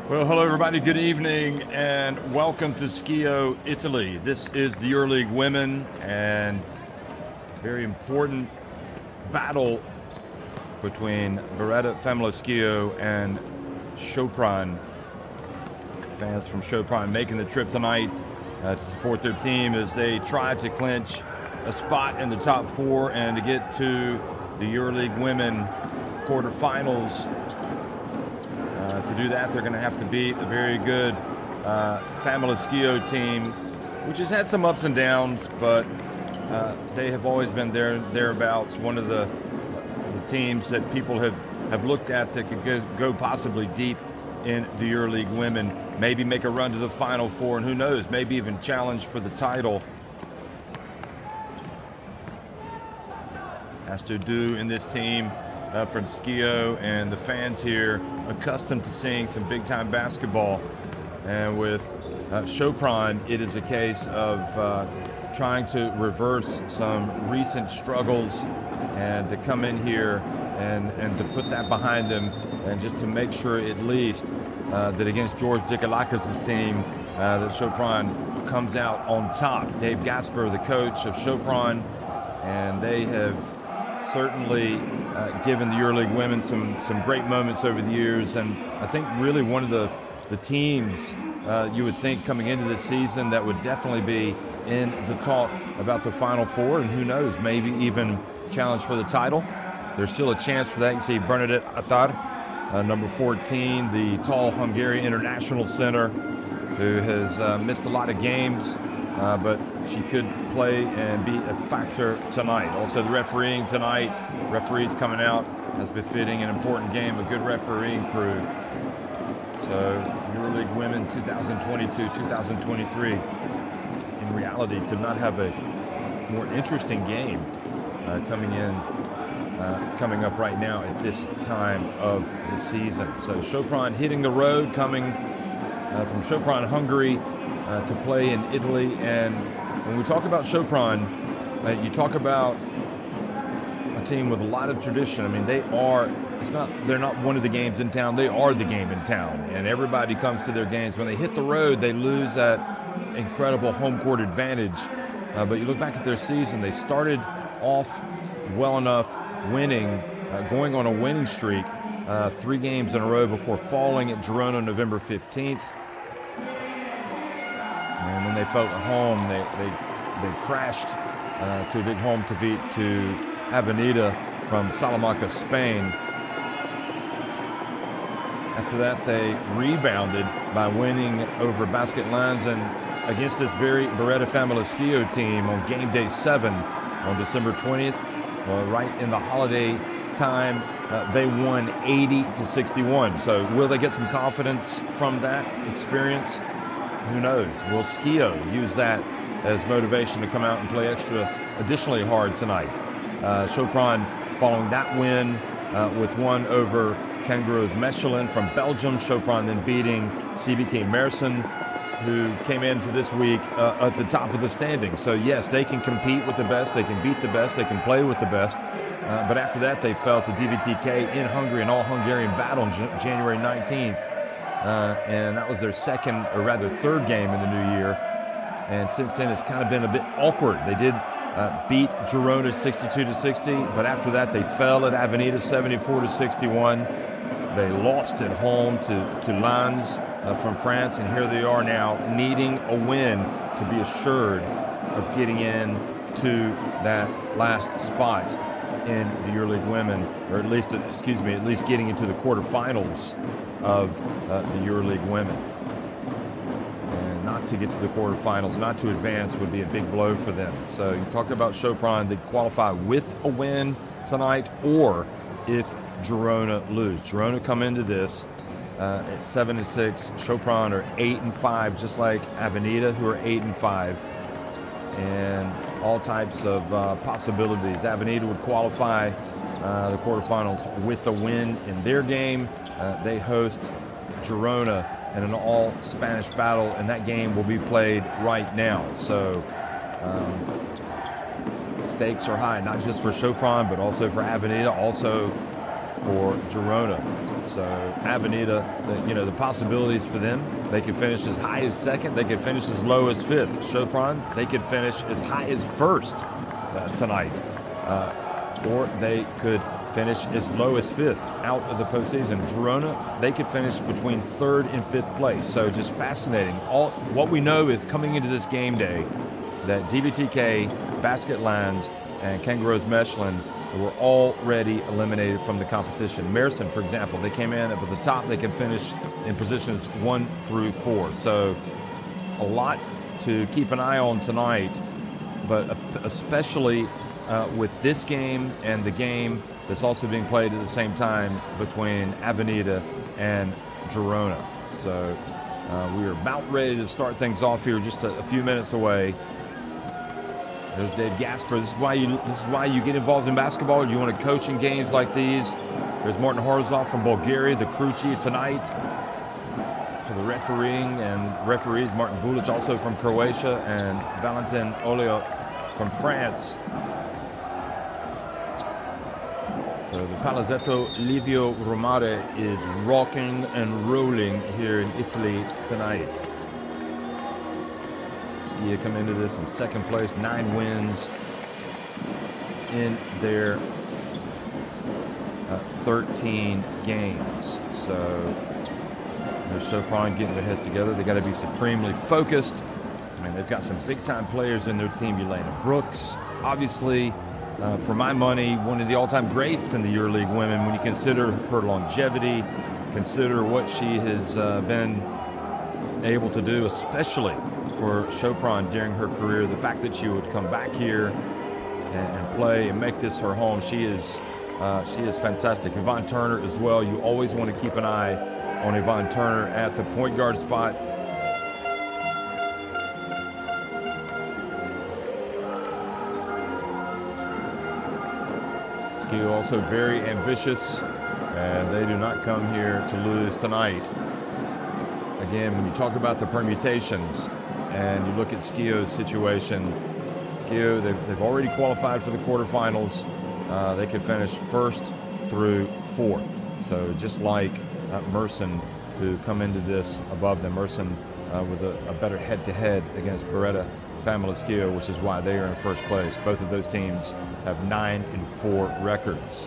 Well, hello everybody, good evening, and welcome to Schio, Italy. This is the EuroLeague Women, and very important battle between Beretta Femila Schio and Sopron. Fans from Sopron making the trip tonight to support their team as they try to clinch a spot in the top four and to get to the EuroLeague Women quarterfinals. To do that, they're going to have to beat a very good Femila Schio team, which has had some ups and downs, but they have always been thereabouts. One of the teams that people have looked at that could go possibly deep in the EuroLeague Women, maybe make a run to the Final Four, and who knows, maybe even challenge for the title. Has to do in this team from Schio, and the fans here accustomed to seeing some big-time basketball. And with Sopron, it is a case of trying to reverse some recent struggles and to come in here and to put that behind them, and just to make sure at least that against George Dikalakis' team that Sopron comes out on top. Dave Gasper, the coach of Sopron, and they have certainly given the EuroLeague Women some great moments over the years, and I think really one of the teams you would think coming into this season that would definitely be in the talk about the Final Four, and who knows, maybe even challenge for the title. There's still a chance for that. You see Bernadette Attar, number 14, the tall Hungarian international center who has missed a lot of games, but she could play and be a factor tonight. Also, the refereeing tonight, referees coming out as befitting an important game, a good refereeing crew. So, EuroLeague Women 2022-2023, in reality, could not have a more interesting game coming up right now at this time of the season. So, Sopron hitting the road, coming from Sopron, Hungary, to play in Italy. And when we talk about Sopron, you talk about a team with a lot of tradition. I mean, they're not one of the games in town, they are the game in town, and everybody comes to their games. When they hit the road, they lose that incredible home court advantage. But you look back at their season, they started off well enough, winning, going on a winning streak, 3 games in a row before falling at Girona November 15th. And then they felt at home. They crashed to a big home defeat to Avenida from Salamanca, Spain. After that, they rebounded by winning over Basket Lands and against this very Beretta Femila Schio team on game day 7 on December 20th. Right in the holiday time, they won 80-61. So will they get some confidence from that experience? Who knows? Will Schio use that as motivation to come out and play additionally hard tonight? Sopron following that win with one over Kangaroos Mechelen from Belgium. Sopron then beating CBK Mersin, who came into this week at the top of the standings. So yes, they can compete with the best, they can beat the best, they can play with the best. But after that, they fell to DVTK in Hungary, an all-Hungarian battle on January 19th. And that was their third game in the new year. And since then, it's kind of been a bit awkward. They did beat Girona 62-60, but after that, they fell at Avenida 74-61. They lost at home to Lens from France, and here they are now needing a win to be assured of getting in to that last spot in the EuroLeague Women, or at least getting into the quarterfinals of the EuroLeague Women. And not to get to the quarterfinals, not to advance, would be a big blow for them. So you talk about Sopron, they qualify with a win tonight, or if Girona lose. Girona come into this at 7-6. Sopron are 8-5, just like Avenida, who are 8-5, and all types of possibilities. Avenida would qualify the quarterfinals with a win in their game. They host Girona in an all-Spanish battle, and that game will be played right now. So stakes are high, not just for Sopron, but also for Avenida, also for Girona. So Avenida, the possibilities for them, they could finish as high as second, they could finish as low as fifth. Chopron, they could finish as high as first tonight, or they could finish as low as fifth out of the postseason. Girona, they could finish between third and fifth place. So just fascinating. All what we know is coming into this game day that DVTK, Basket Lands, and Kangaroos Mechelen were already eliminated from the competition. Mersin, for example, they came in up at the top. They can finish in positions 1 through 4. So a lot to keep an eye on tonight, but especially with this game and the game that's also being played at the same time between Avenida and Girona. So we are about ready to start things off here, just a few minutes away. There's Dave Gasper. This is why you get involved in basketball. You want to coach in games like these. There's Martin Harzov from Bulgaria, the crew chief tonight for the refereeing and referees. Martin Vulic also from Croatia, and Valentin Olio from France. So the Palazzetto Livio Romare is rocking and rolling here in Italy tonight. Skia come into this in second place, 9 wins in their 13 games. So they're Chopron getting their heads together. They got to be supremely focused. I mean, they've got some big-time players in their team. Elena Brooks, obviously, for my money, one of the all-time greats in the EuroLeague women. When you consider her longevity, consider what she has been able to do, especially for Chopron during her career, the fact that she would come back here and play and make this her home, she is fantastic. Yvonne Turner as well. You always want to keep an eye on Yvonne Turner at the point guard spot. Skia also very ambitious, and they do not come here to lose tonight. Again, when you talk about the permutations and you look at Skio's situation, Skio, they've already qualified for the quarterfinals. They could finish first through fourth. So just like Mersin, who come into this above them. Mersin with a better head-to-head against Beretta Family Skio, which is why they are in first place. Both of those teams have 9-4 records.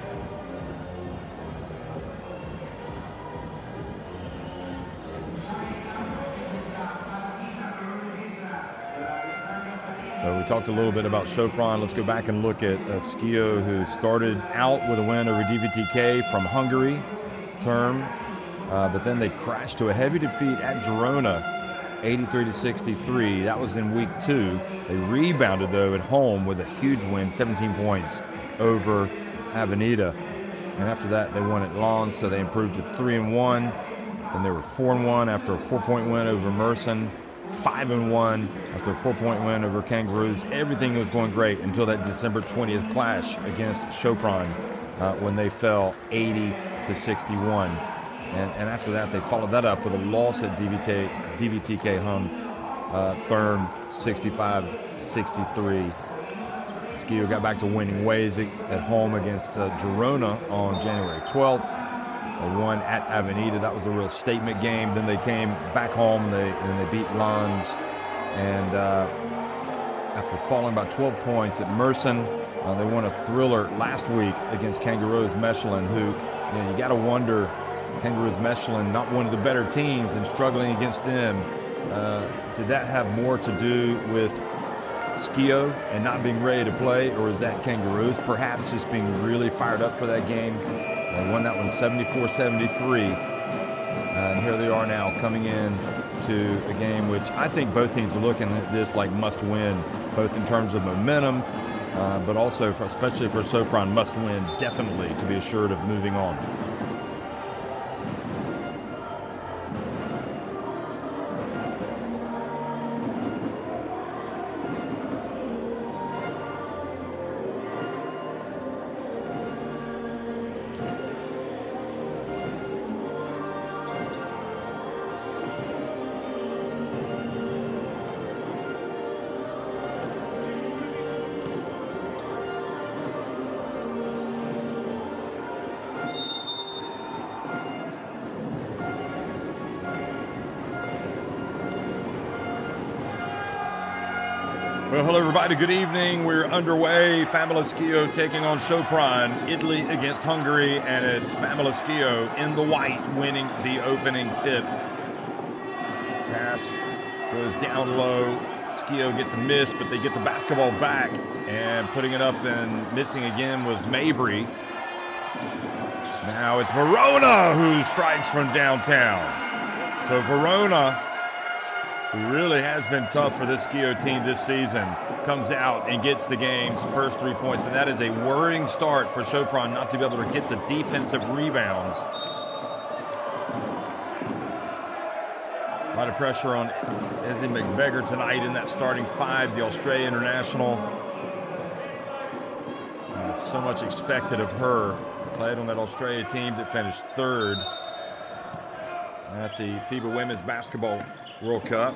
We talked a little bit about Chopron. Let's go back and look at Skio, who started out with a win over DVTK from Hungary term, but then they crashed to a heavy defeat at Girona, 83-63. That was in week 2. They rebounded, though, at home with a huge win, 17 points over Avenida. And after that, they won at Lens, so they improved to 3-1. Then they were 4-1 after a 4-point win over Mersin. 5-1 after a 4-point win over Kangaroos. Everything was going great until that December 20th clash against Chopron when they fell 80-61. And after that, they followed that up with a loss at DVTK home, Thurm 65-63. Skio got back to winning ways at home against Girona on January 12th. They won at Avenida. That was a real statement game. Then they came back home and they beat Lens. And after falling by 12 points at Mersin, they won a thriller last week against Kangaroos Mechelen, who, you got to wonder, Kangaroos Mechelen, not one of the better teams, and struggling against them. Did that have more to do with Skio and not being ready to play, or is that Kangaroos perhaps just being really fired up for that game? They won that one 74-73, and here they are now coming in to a game which I think both teams are looking at this like must win, both in terms of momentum, but also, especially for Chopron, must win definitely to be assured of moving on. Well, hello everybody, good evening. We're underway. Famileskio taking on Sopron, Italy against Hungary, and it's Famileskio in the white winning the opening tip. Pass goes down low. Skio get the miss, but they get the basketball back, and putting it up and missing again was Mabry. Now it's Verona who strikes from downtown. So Verona, who really has been tough for this Skio team this season, comes out and gets the game's first 3 points. And that is a worrying start for Sopron not to be able to get the defensive rebounds. A lot of pressure on Ezzy McBeggar tonight in that starting five, the Australia international. So much expected of her. Played on that Australia team that finished third at the FIBA Women's Basketball World Cup.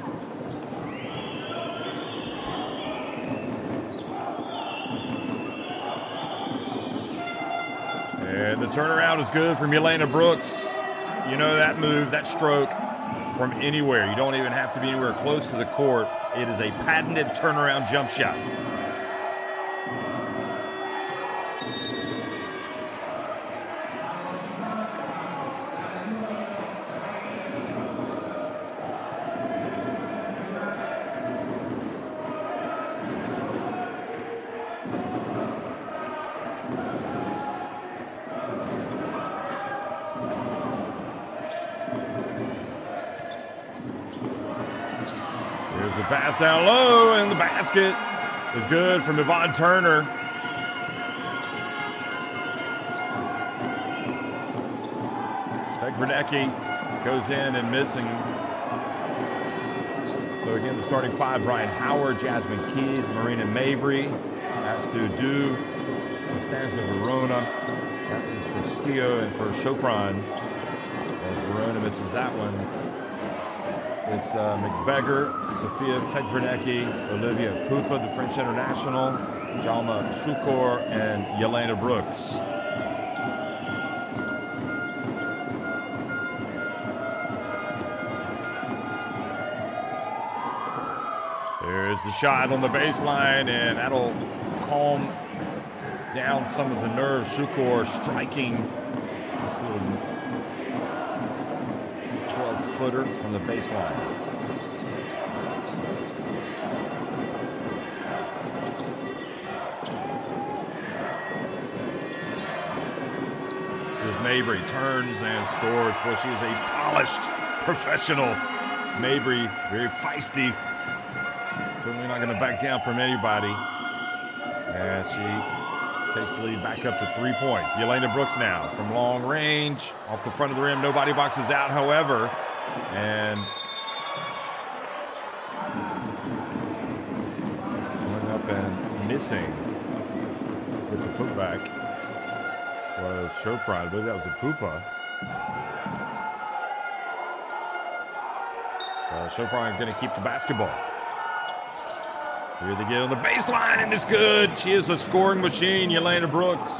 And the turnaround is good from Yelena Brooks. You know that move, that stroke from anywhere. You don't even have to be anywhere close to the court. It is a patented turnaround jump shot. Here's the pass down low, and the basket is good from Yvonne Turner. Fegvernecki goes in and missing. So again, the starting five: Ryan Howard, Jasmine Keys, Marina Mabry, Astu Du, Constanza Verona. That is for Skio and for Sopron. As Verona misses that one. It's McBeggar, Sophia Fegvernecki, Olivia Pupa, the French international, Jalma Shukor, and Yelena Brooks. There's the shot on the baseline, and that'll calm down some of the nerves. Shukor striking this little 12-footer from the baseline. Here's Mabry, turns and scores. Boy, she is a polished professional. Mabry, very feisty. Certainly not going to back down from anybody. And she takes the lead back up to 3 points. Yelena Brooks now from long range, off the front of the rim. Nobody boxes out, however. And going up and missing with the putback was Sopron. I believe that was a Pupa. Sopron going to keep the basketball. Here they get on the baseline, and it's good. She is a scoring machine, Yelena Brooks.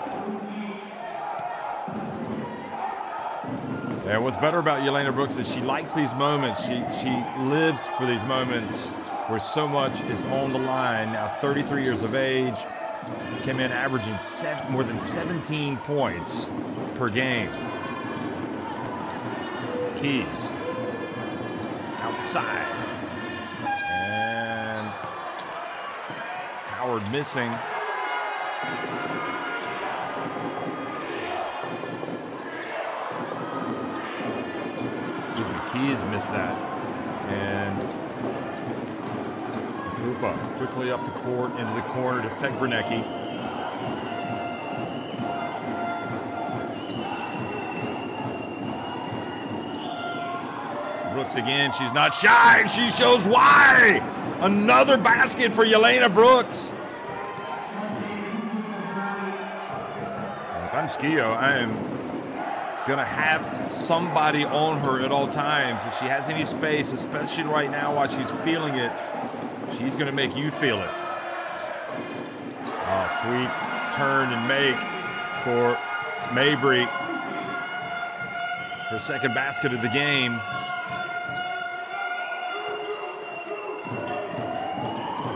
And what's better about Yelena Brooks is she likes these moments. She lives for these moments where so much is on the line. Now 33 years of age, came in averaging more than 17 points per game. Keys outside. Howard missing. Excuse me, Keys missed that. And Pupa quickly up the court into the corner to Fegvernecki. Brooks again, she's not shy, she shows why! Another basket for Yelena Brooks. If I'm Skio, I am going to have somebody on her at all times. If she has any space, especially right now while she's feeling it, she's going to make you feel it. Oh, sweet turn and make for Mabry. Her second basket of the game.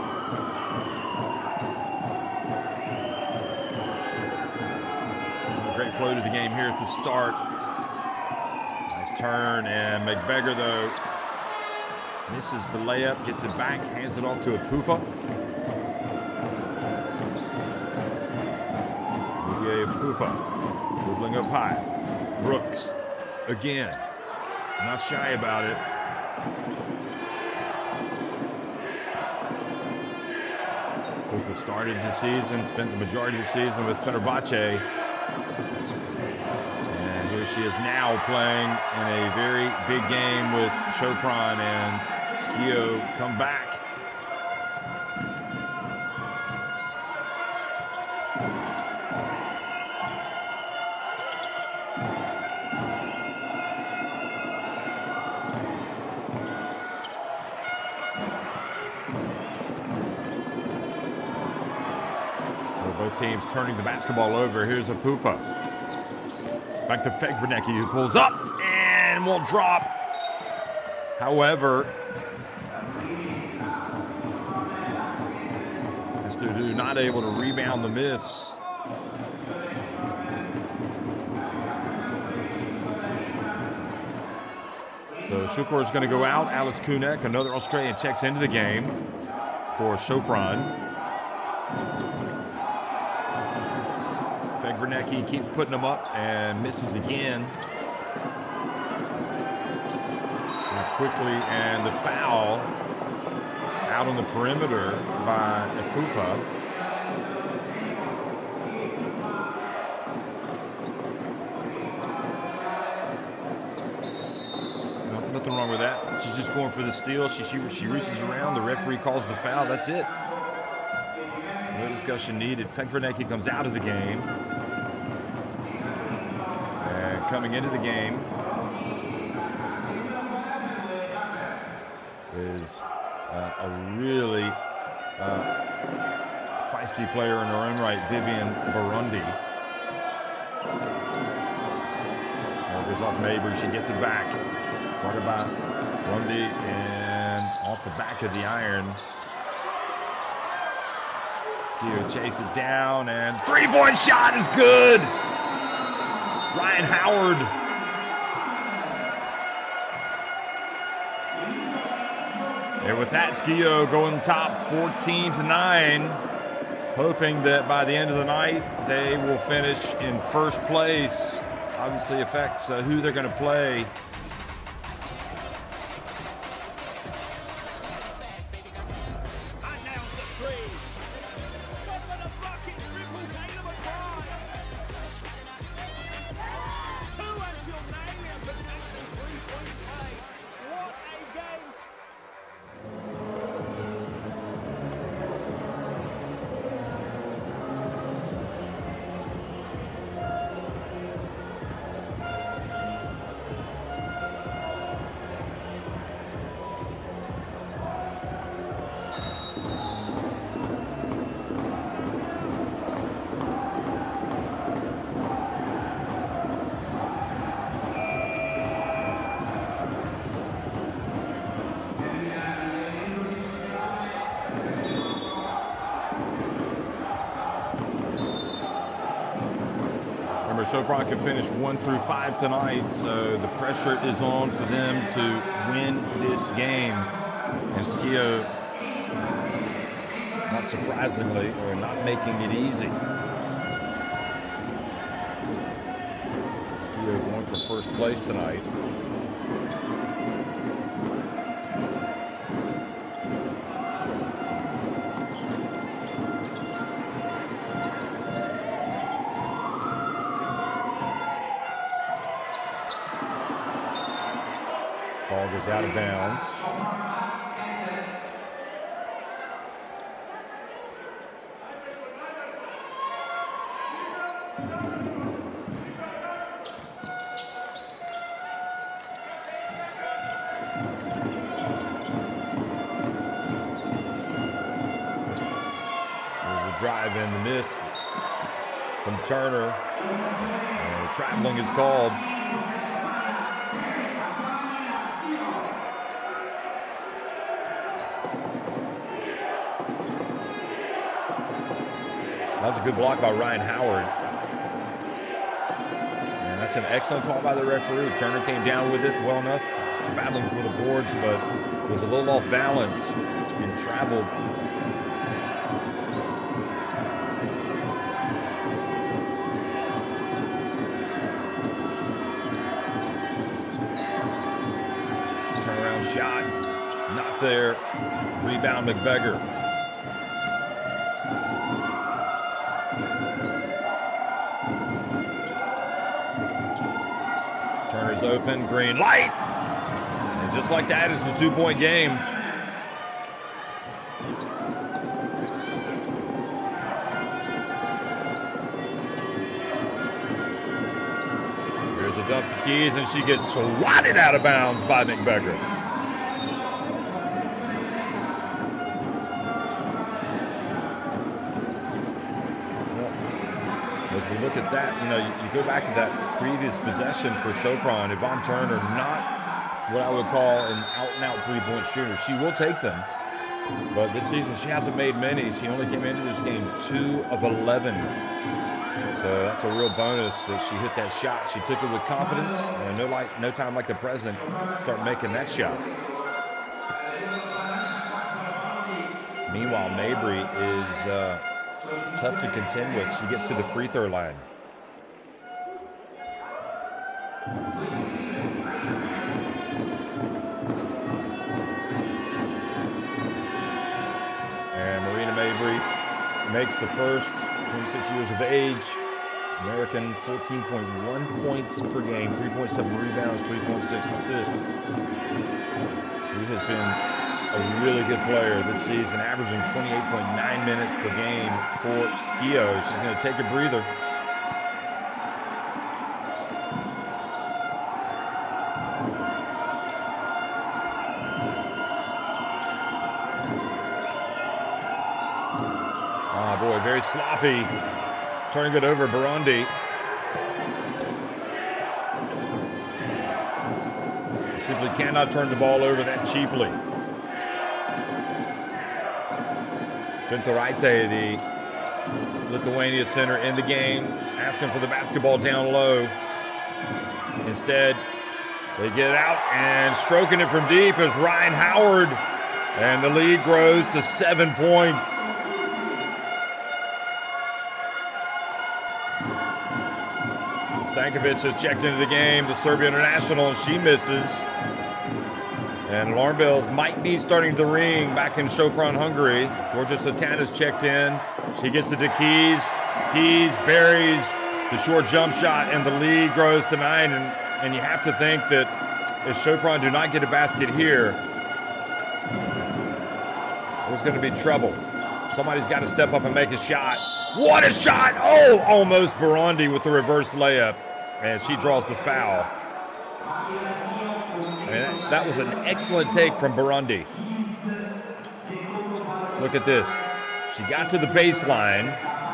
flow to the game here at the start. Nice turn, and McBeggar, though, misses the layup, gets it back, hands it off to Apupa. Olivier Apupa, dribbling up high. Brooks, again, not shy about it. Apupa started the season, spent the majority of the season with Fenerbahce. And here she is now playing in a very big game with Chopron, and Skio come back. Both teams turning the basketball over. Here's Apupa. Back to Fegvernecki, who pulls up and will drop. However, Estudu not able to rebound the miss. So Shukor is going to go out. Alice Kunek, another Australian, checks into the game for Chopron. Fegvernecki keeps putting them up and misses again. Now quickly, and the foul out on the perimeter by Apupa. No, nothing wrong with that. She's just going for the steal. She reaches around. The referee calls the foul. That's it. No discussion needed. Fegvernecki comes out of the game. Coming into the game is a really feisty player in her own right, Vivian Burundi. Goes off Mabry, she gets it back. Guarded by Burundi, and off the back of the iron. Skio chase it down, and three-point shot is good! Ryan Howard. And with that, Skio going top 14-9, hoping that by the end of the night they will finish in first place. Obviously affects who they're going to play. Chopron can finish 1 through 5 tonight, so the pressure is on for them to win this game. And Skio, not surprisingly, are not making it easy. Skio going for first place tonight. Ball goes out of bounds. There's a drive in, the miss from Turner. And traveling is called. That was a good block by Ryan Howard. That's an excellent call by the referee. Turner came down with it well enough, battling for the boards, but was a little off balance and traveled. Turnaround shot, not there. Rebound, McBeggar. Turner's open, green light. And just like that is the 2-point game. Here's a dump to Keys, and she gets swatted out of bounds by McBeggar. As we look at that, you know, you go back to that previous possession for Chopron. Yvonne Turner, not what I would call an out-and-out three-point shooter. She will take them, but this season she hasn't made many. She only came into this game 2 of 11. So that's a real bonus that she hit that shot. She took it with confidence, and no time like the present, start making that shot. Meanwhile, Mabry is tough to contend with. She gets to the free throw line. And Marina Mabry makes the first, 26 years of age. American, 14.1 points per game, 3.7 rebounds, 3.6 assists. She has been a really good player this season, averaging 28.9 minutes per game for Skio. She's going to take a breather. Oh boy, very sloppy. Turning it over Burundi. Simply cannot turn the ball over that cheaply. Fintoraite, the Lithuania center in the game, asking for the basketball down low. Instead, they get it out, and stroking it from deep is Ryan Howard. And the lead grows to 7 points. Stankovic has checked into the game, the Serbia international, and she misses. And alarm bells might be starting to ring back in Sopron, Hungary. Georgia Satana's checked in. She gets it to Keys. Keys buries the short jump shot, and the lead grows to 9. And you have to think that if Sopron do not get a basket here, there's going to be trouble. Somebody's got to step up and make a shot. What a shot! Oh, almost Burundi with the reverse layup. And she draws the foul. And that was an excellent take from Burundi. Look at this. She got to the baseline.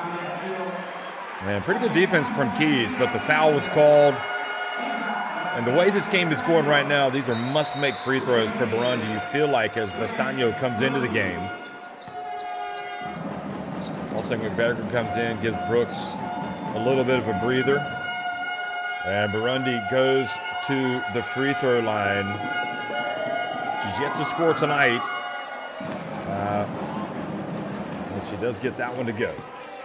Man, pretty good defense from Keys, but the foul was called. And the way this game is going right now, these are must-make free throws for Burundi. You feel like as Bastagno comes into the game. Also, McBeggar comes in, gives Brooks a little bit of a breather. And Burundi goes to the free throw line. She's yet to score tonight. And she does get that one to go.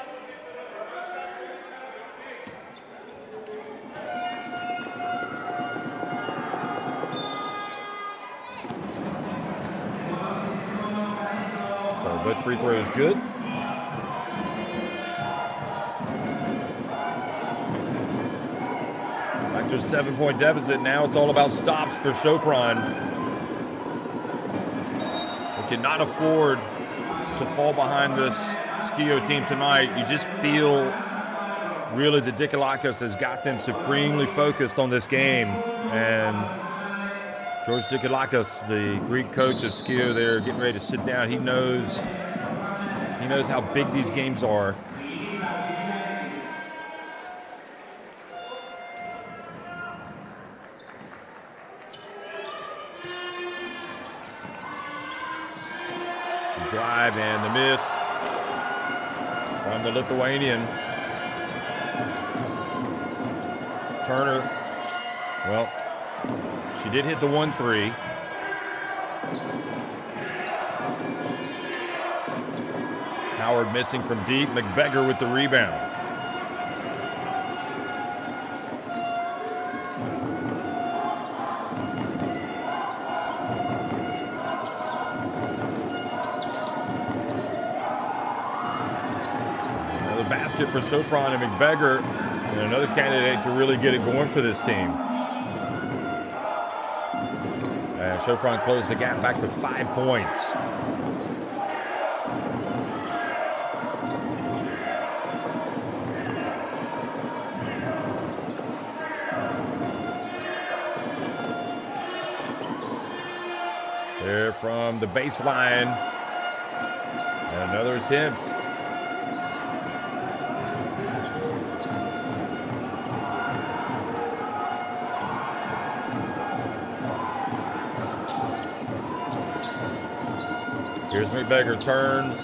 So both free throws good. Back to a 7-point deficit. Now it's all about stops for Sopron. They cannot afford to fall behind this Skio team tonight. You just feel really that Dikalakis has got them supremely focused on this game. And George Dikalakis, the Greek coach of Skio, there getting ready to sit down. He knows how big these games are. Drive and the miss from the Lithuanian. Turner, well, she did hit the 1-3. Howard missing from deep. McBeggar with the rebound. Another basket for Sopron and McBeggar, and another candidate to really get it going for this team. And Sopron closed the gap back to 5 points. There from the baseline. And another attempt. Here's McBeggar, turns.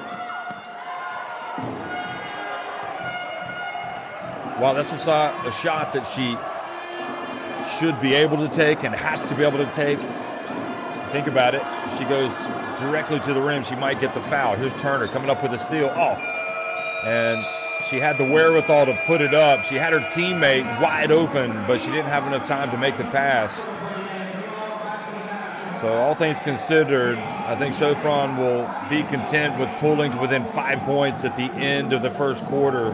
Wow, that's a shot that she should be able to take and has to be able to take. Think about it. If she goes directly to the rim, she might get the foul. Here's Turner coming up with a steal. Oh, and she had the wherewithal to put it up. She had her teammate wide open, but she didn't have enough time to make the pass. So all things considered, I think Sopron will be content with pulling to within 5 points at the end of the first quarter.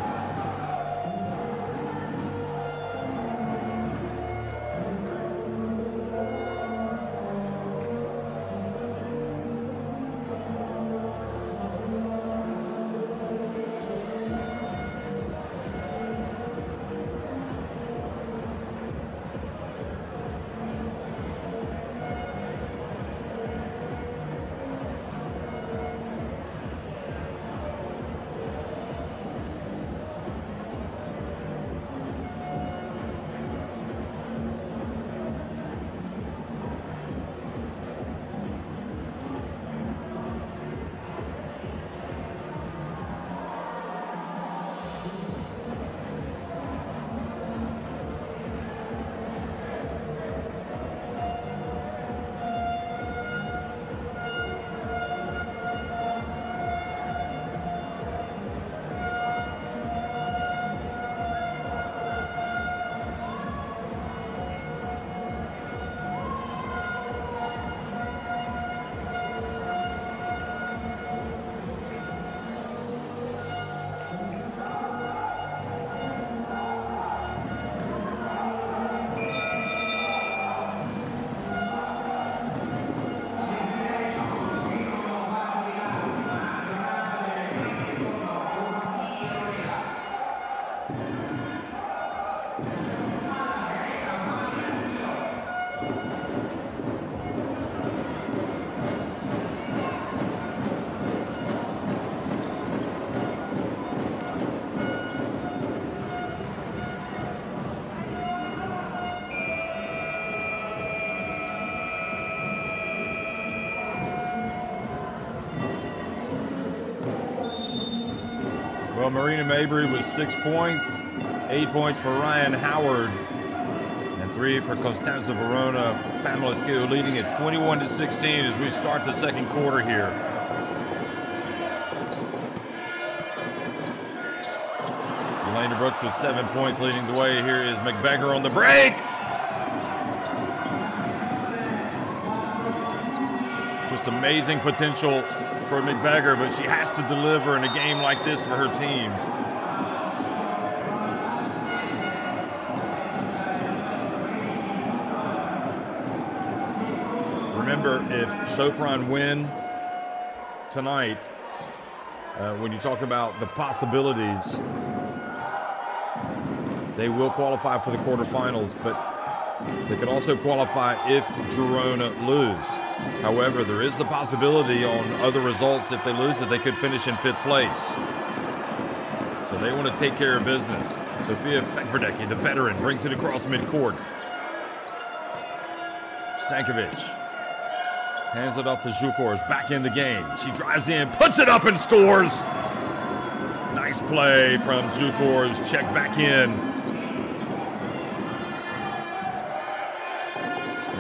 Well, Marina Mabry with 6 points, 8 points for Ryan Howard, and 3 for Constanza Verona. Famalicão leading at 21-16 as we start the second quarter here. Elena Brooks with 7 points leading the way. Here is McBeggar on the break. Just amazing potential for McBeggar, but she has to deliver in a game like this for her team. Remember, if Sopron win tonight, when you talk about the possibilities, they will qualify for the quarterfinals, but they could also qualify if Girona lose. However, there is the possibility on other results, if they lose, that they could finish in 5th place. So they want to take care of business. Sofia Fekverdecki, the veteran, brings it across midcourt. Stankovic hands it off to Zukors, back in the game. She drives in, puts it up and scores. Nice play from Zukors, check back in.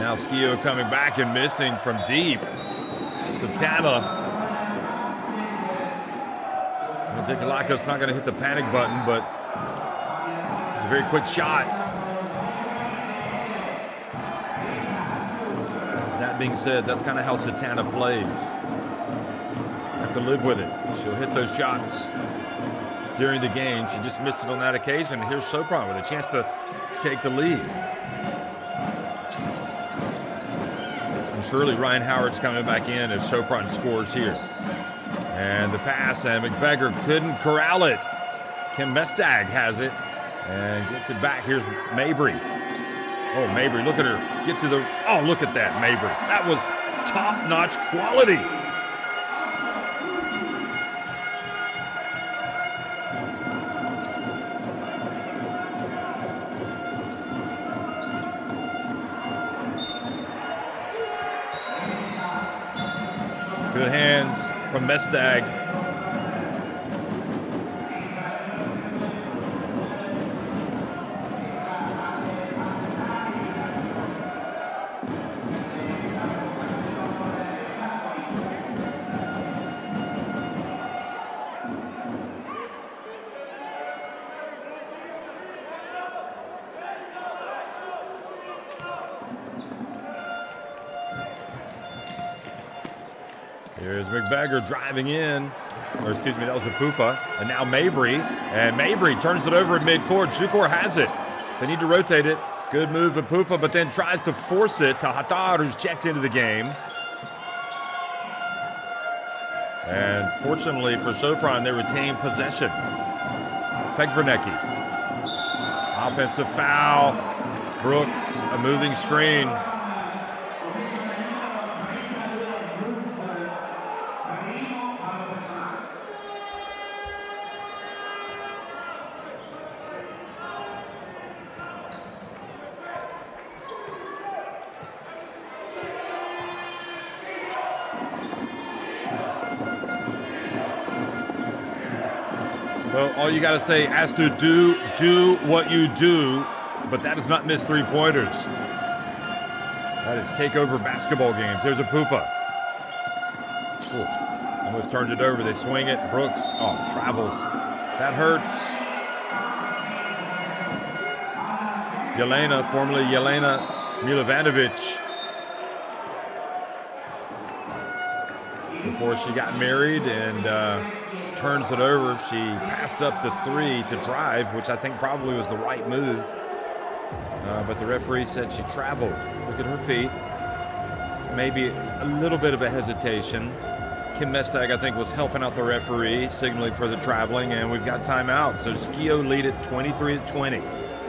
Now Skio coming back and missing from deep. Satana. Dikalakos not going to hit the panic button, but it's a very quick shot. That being said, that's kind of how Satana plays. Have to live with it. She'll hit those shots during the game. She just missed it on that occasion. Here's Sopron with a chance to take the lead. And surely Ryan Howard's coming back in as Sopron scores here. And the pass, and McBeggar couldn't corral it. Kim Mestag has it and gets it back. Here's Mabry. Oh, Mabry, look at her. Get to the, oh, look at that, Mabry. That was top-notch quality. Good hands from Mestag. Here's McBeggar driving in, or excuse me, that was a Pupa. And now Mabry, and Mabry turns it over at midcourt. Shukor has it. They need to rotate it. Good move of Pupa, but then tries to force it to Hatar, who's checked into the game. And fortunately for Sopron, they retain possession. Fegvernecki. Offensive foul. Brooks, a moving screen. Well, all you got to say has to do what you do, but that does not miss three-pointers. That is takeover basketball games. There's a Pupa. Ooh, almost turned it over. They swing it. Brooks, oh, travels. That hurts. Yelena, formerly Yelena Milovanovic. Before she got married and turns it over, she passed up the three to drive, which I think probably was the right move. But the referee said she traveled. Look at her feet. Maybe a little bit of a hesitation. Kim Mestag, I think, was helping out the referee, signaling for the traveling, and we've got timeout. So Skio lead it 23-20.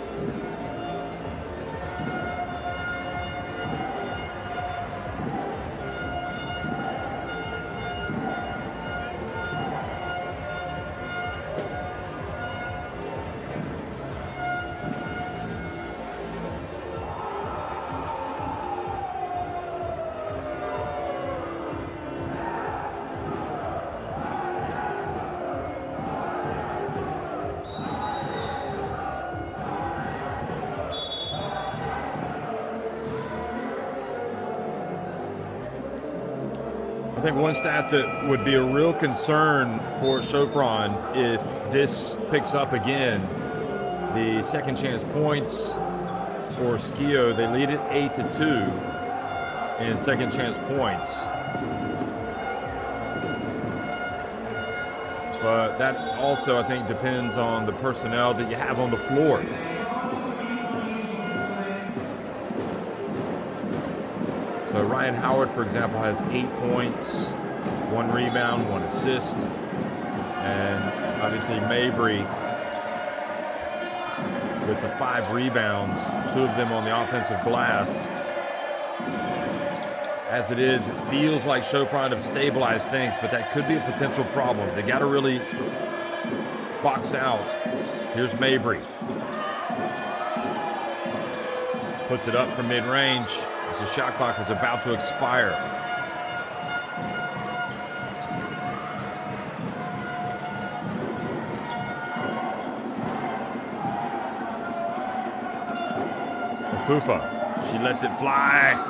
I think one stat that would be a real concern for Sopron if this picks up again, the second chance points for Skio, they lead it 8-2 in second chance points. But that also, I think, depends on the personnel that you have on the floor. So Ryan Howard, for example, has 8 points, 1 rebound, 1 assist. And obviously Mabry with the 5 rebounds, 2 of them on the offensive glass. As it is, it feels like Sopron have stabilized things, but that could be a potential problem. They got to really box out. Here's Mabry. Puts it up from mid-range as the shot clock is about to expire. Pupa She lets it fly.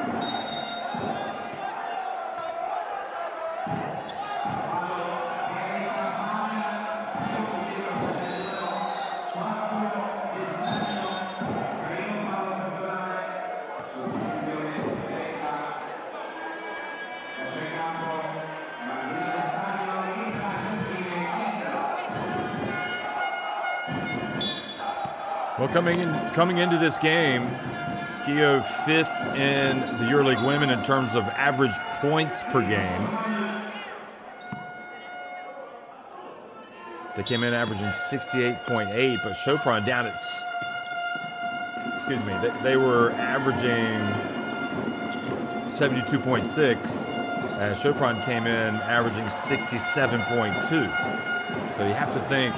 Well, coming into this game, Skio 5th in the EuroLeague Women in terms of average points per game. They came in averaging 68.8, but Chopron down at, they were averaging 72.6, and Chopron came in averaging 67.2. So you have to think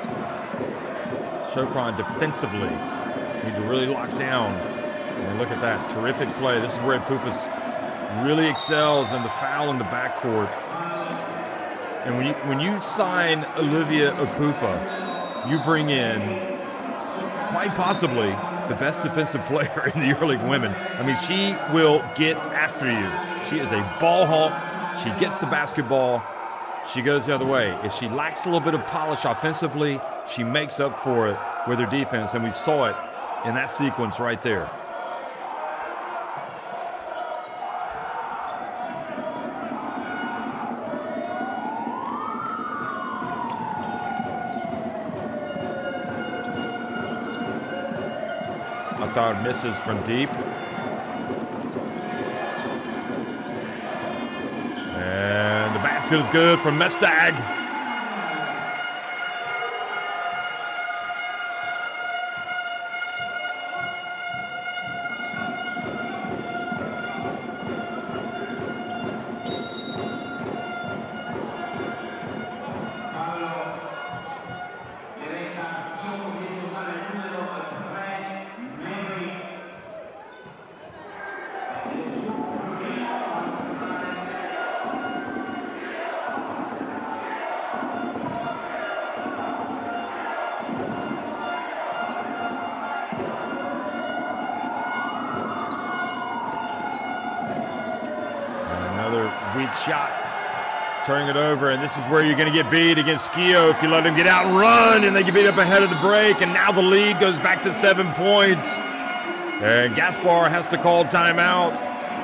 Chopron defensively need to really lock down. And look at that terrific play. This is where Pupas really excels in the foul in the backcourt. And when you sign Olivia Opupa, you bring in quite possibly the best defensive player in the EuroLeague Women. I mean, she will get after you. She is a ball hawk. She gets the basketball. She goes the other way. If she lacks a little bit of polish offensively, she makes up for it with her defense, and we saw it in that sequence right there. Attar misses from deep. And the basket is good from Mestag. Weak shot, turning it over, and this is where you're going to get beat against Skio if you let them get out and run, and they get beat up ahead of the break, and now the lead goes back to 7 points, and Gaspar has to call timeout.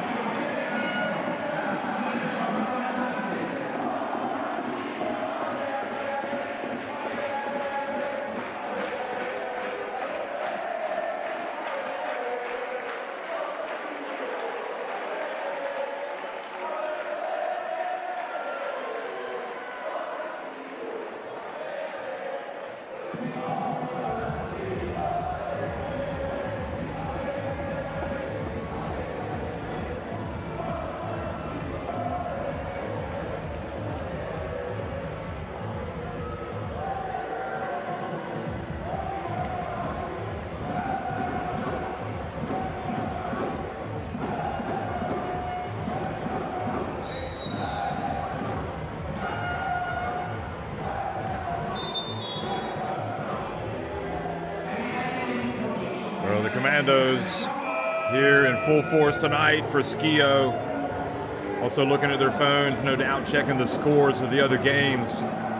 Well, the Commandos here in full force tonight for Skio. Also looking at their phones, no doubt checking the scores of the other games.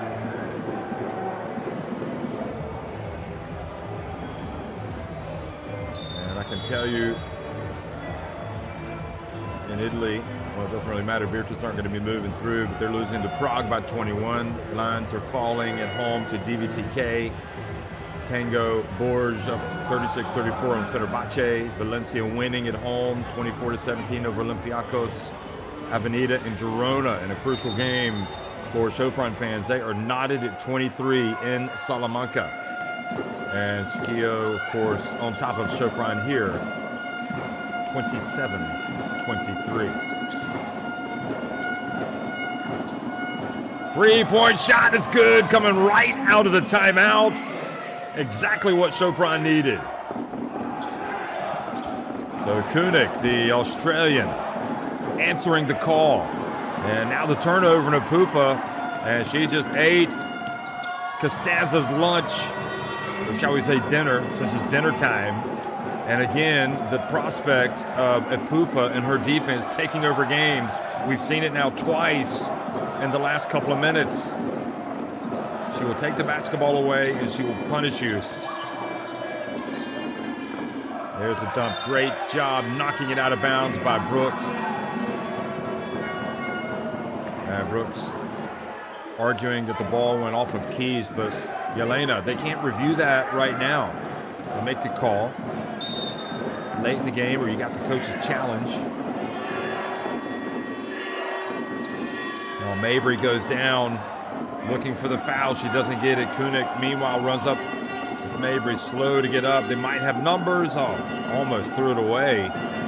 And I can tell you, in Italy, well, it doesn't really matter. Virtus aren't going to be moving through, but they're losing to Prague by 21. Lines are falling at home to DVTK. Tango Bourges up 36-34 on Fenerbahce. Valencia winning at home 24-17 over Olympiacos. Avenida and Girona in a crucial game for Chopron fans. They are knotted at 23 in Salamanca. And Skio, of course, on top of Chopron here, 27-23. Three-point shot is good, coming right out of the timeout. Exactly what Chopron needed. So Kunik, the Australian, answering the call. And now the turnover in Opupa, and she just ate Costanza's lunch, or shall we say dinner, since it's dinner time. And again, the prospect of Epupa and her defense taking over games. We've seen it now twice in the last couple of minutes. She will take the basketball away and she will punish you. There's the dump. Great job knocking it out of bounds by Brooks. Brooks arguing that the ball went off of Keys, but Yelena, they can't review that right now. They'll make the call late in the game where you got the coach's challenge. Now Mabry goes down looking for the foul. She doesn't get it. Kunick, meanwhile, runs up with Mabry, slow to get up. They might have numbers. Oh, almost threw it away.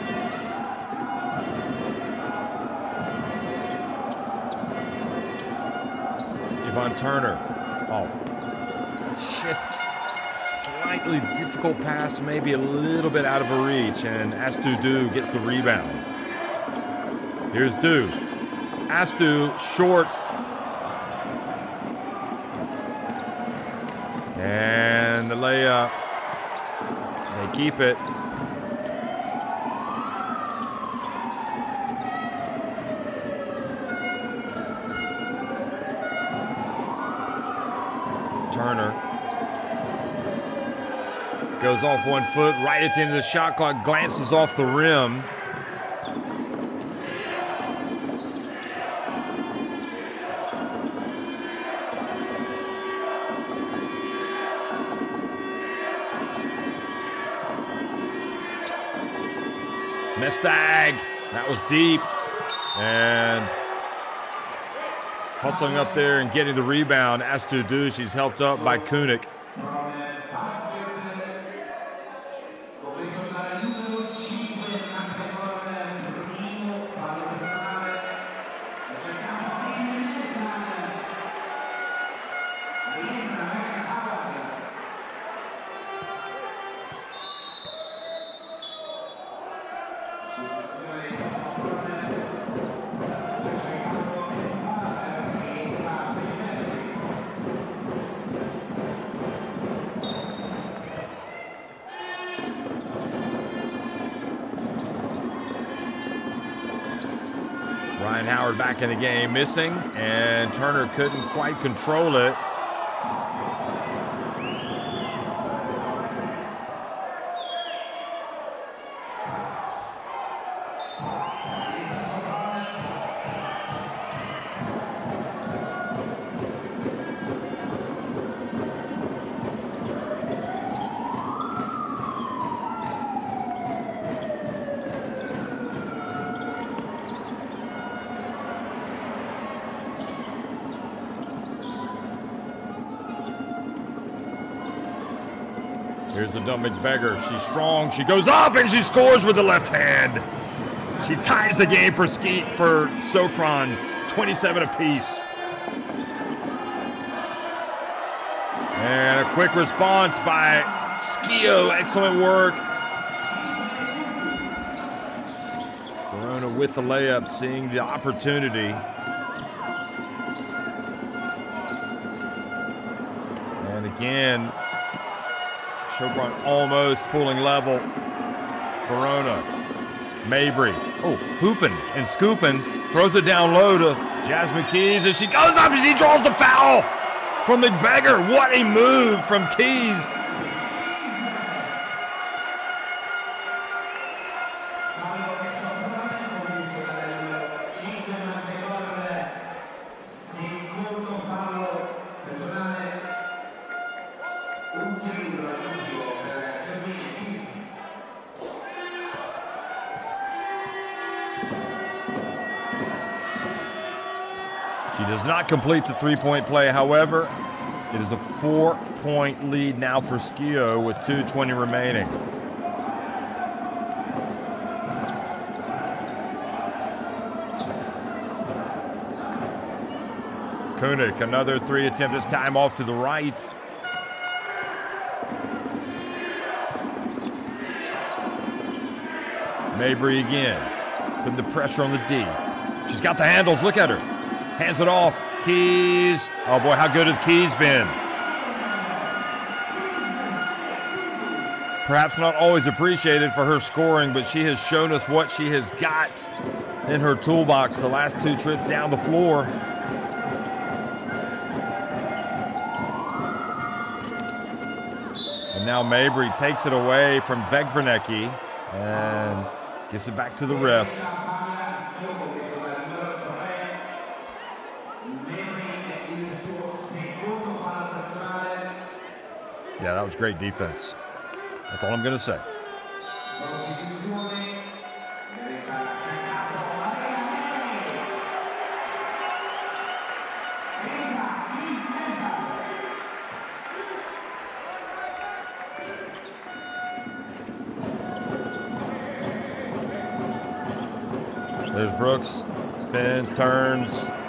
Yvonne Turner. Oh, just slightly difficult pass, maybe a little bit out of her reach, and Astou Dou gets the rebound. Here's Dou. Astou short. And the layup. They keep it. Turner goes off 1 foot right at the end of the shot clock, glances off the rim. Mestag, that was deep, and hustling up there and getting the rebound. Astou Dou, she's helped up by Kunick. Ryan Howard back in the game, missing, and Turner couldn't quite control it. Here's the dump McBeggar. She's strong. She goes up and she scores with the left hand. She ties the game for Stoke-Cron, 27 apiece. And a quick response by Skio. Excellent work. Verona with the layup, seeing the opportunity. And again, Stoke-Cron almost pulling level. Verona. Mabry. Oh, hooping and scooping. Throws it down low to Jasmine Keys, and she goes up and she draws the foul from McBeggar. What a move from Keys. She does not complete the three-point play. However, it is a 4-point lead now for Skio with 2:20 remaining. Kunick, another three attempt, this time off to the right. Mabry again, putting the pressure on the D. She's got the handles, look at her. Hands it off, Keys. Oh boy, how good has Keys been? perhaps not always appreciated for her scoring, but she has shown us what she has got in her toolbox the last 2 trips down the floor. And now Mabry takes it away from Vegvernecki and gives it back to the ref. Yeah, that was great defense. That's all I'm going to say. There's Brooks. Spins, turns.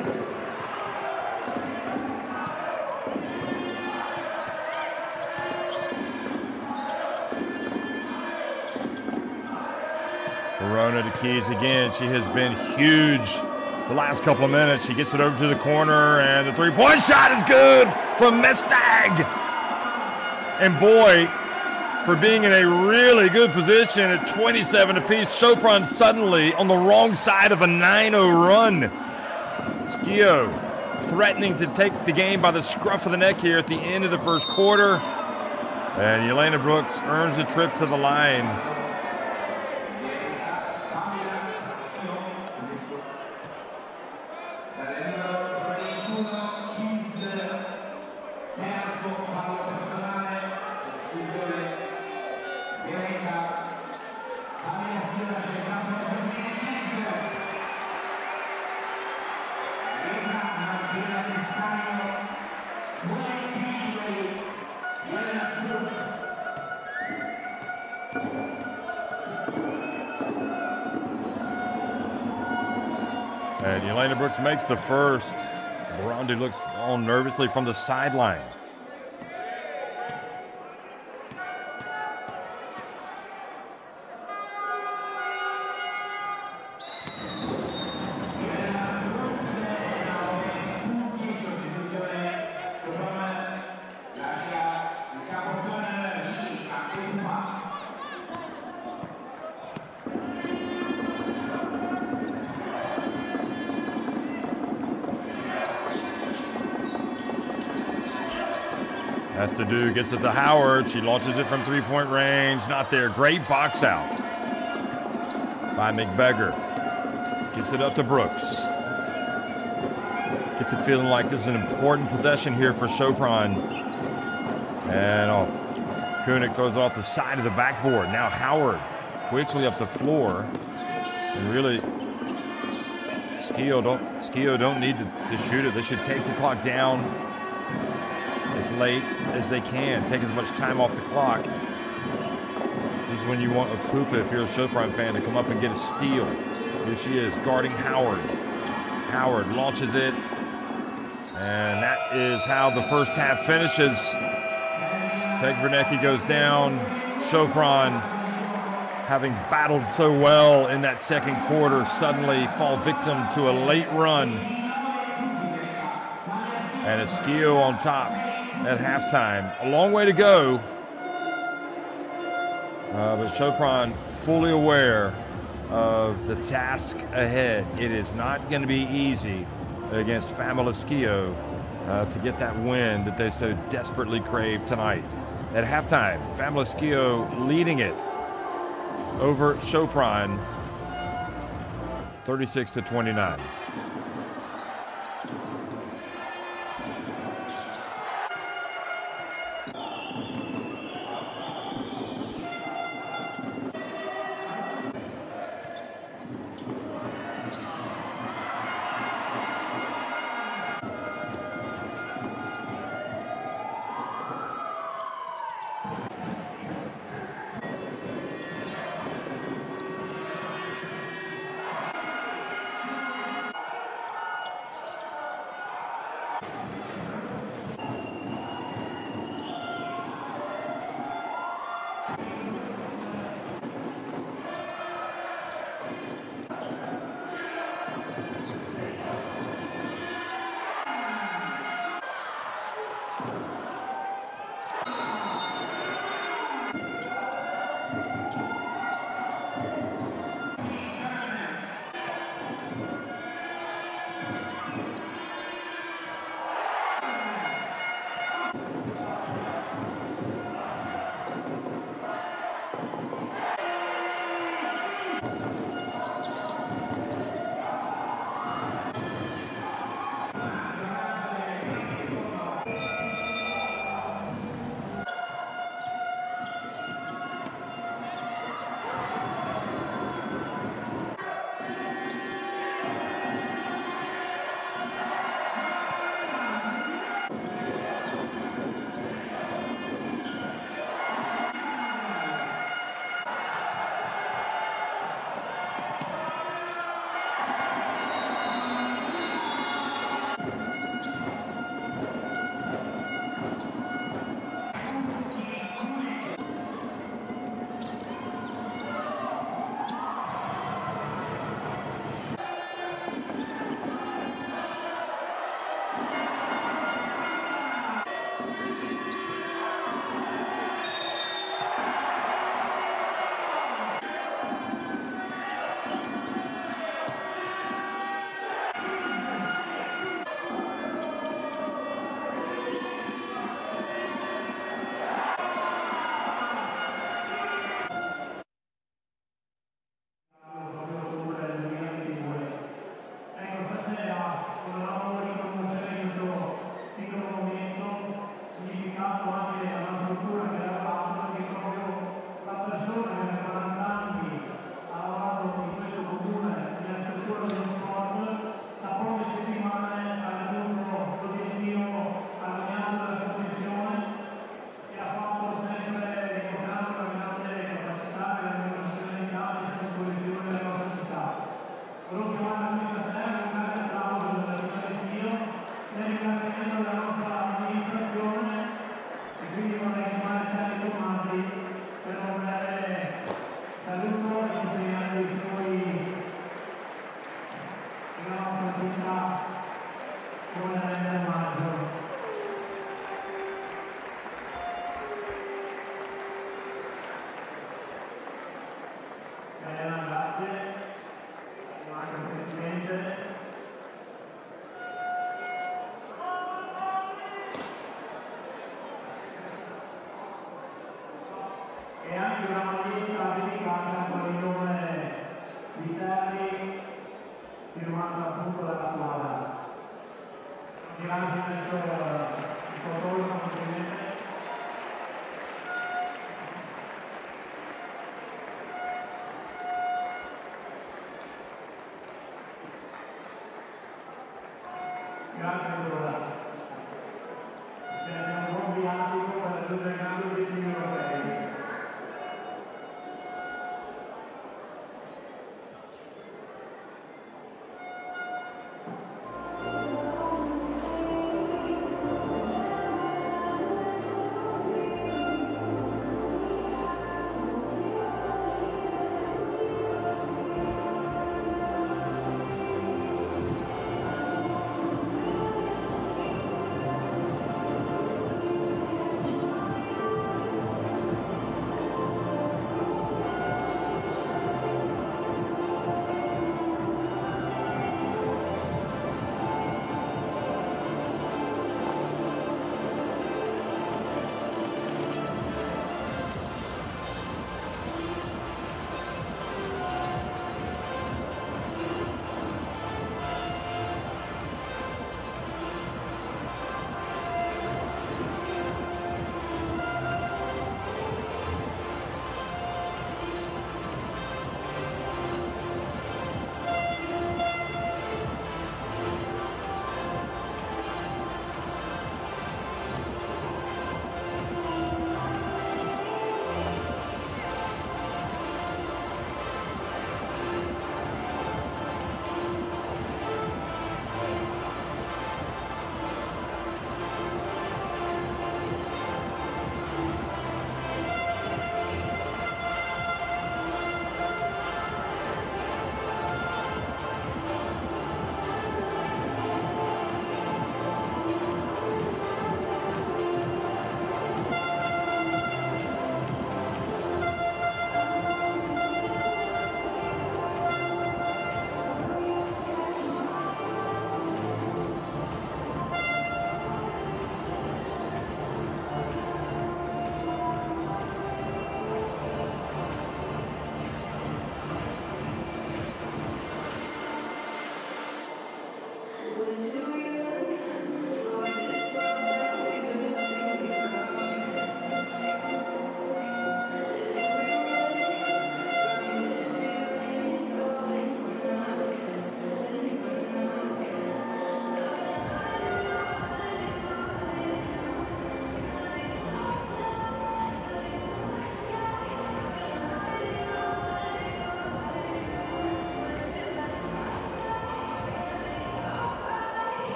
Verona to Keys again. She has been huge the last couple of minutes. She gets it over to the corner, and the three-point shot is good from Mestag. And boy, for being in a really good position at 27 apiece, Chopron suddenly on the wrong side of a 9-0 run. Skio threatening to take the game by the scruff of the neck here at the end of the first quarter. And Yelena Brooks earns a trip to the line. And Yelena Brooks makes the first. Burundi looks all nervously from the sideline. Has to do, gets it to Howard. She launches it from three-point range. Not there. Great box out by McBeggar. Gets it up to Brooks. Get the feeling like this is an important possession here for Chopron. And Koenig throws it off the side of the backboard. Now Howard quickly up the floor. And really, Skio don't need to shoot it. They should take the clock down as late as they can. Take as much time off the clock. This is when you want Okupa, if you're a Chopron fan, to come up and get a steal. Here she is guarding Howard. Howard launches it. And that is how the first half finishes. Vegvernecki goes down. Chopron, having battled so well in that second quarter, suddenly fall victim to a late run. And it's Skio on top at halftime. A long way to go. But Chopron fully aware of the task ahead. It is not going to be easy against Famila Skio to get that win that they so desperately crave tonight. At halftime, Famila Skio leading it over Chopron 36-29.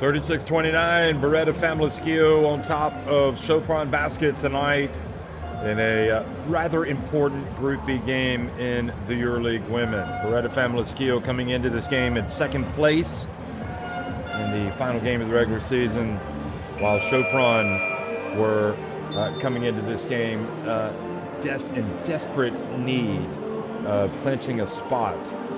36-29, Beretta Famalicchio on top of Sopron Basket tonight in a rather important Group B game in the EuroLeague Women. Beretta Famalicchio coming into this game in second place in the final game of the regular season, while Sopron were coming into this game in desperate need of clinching a spot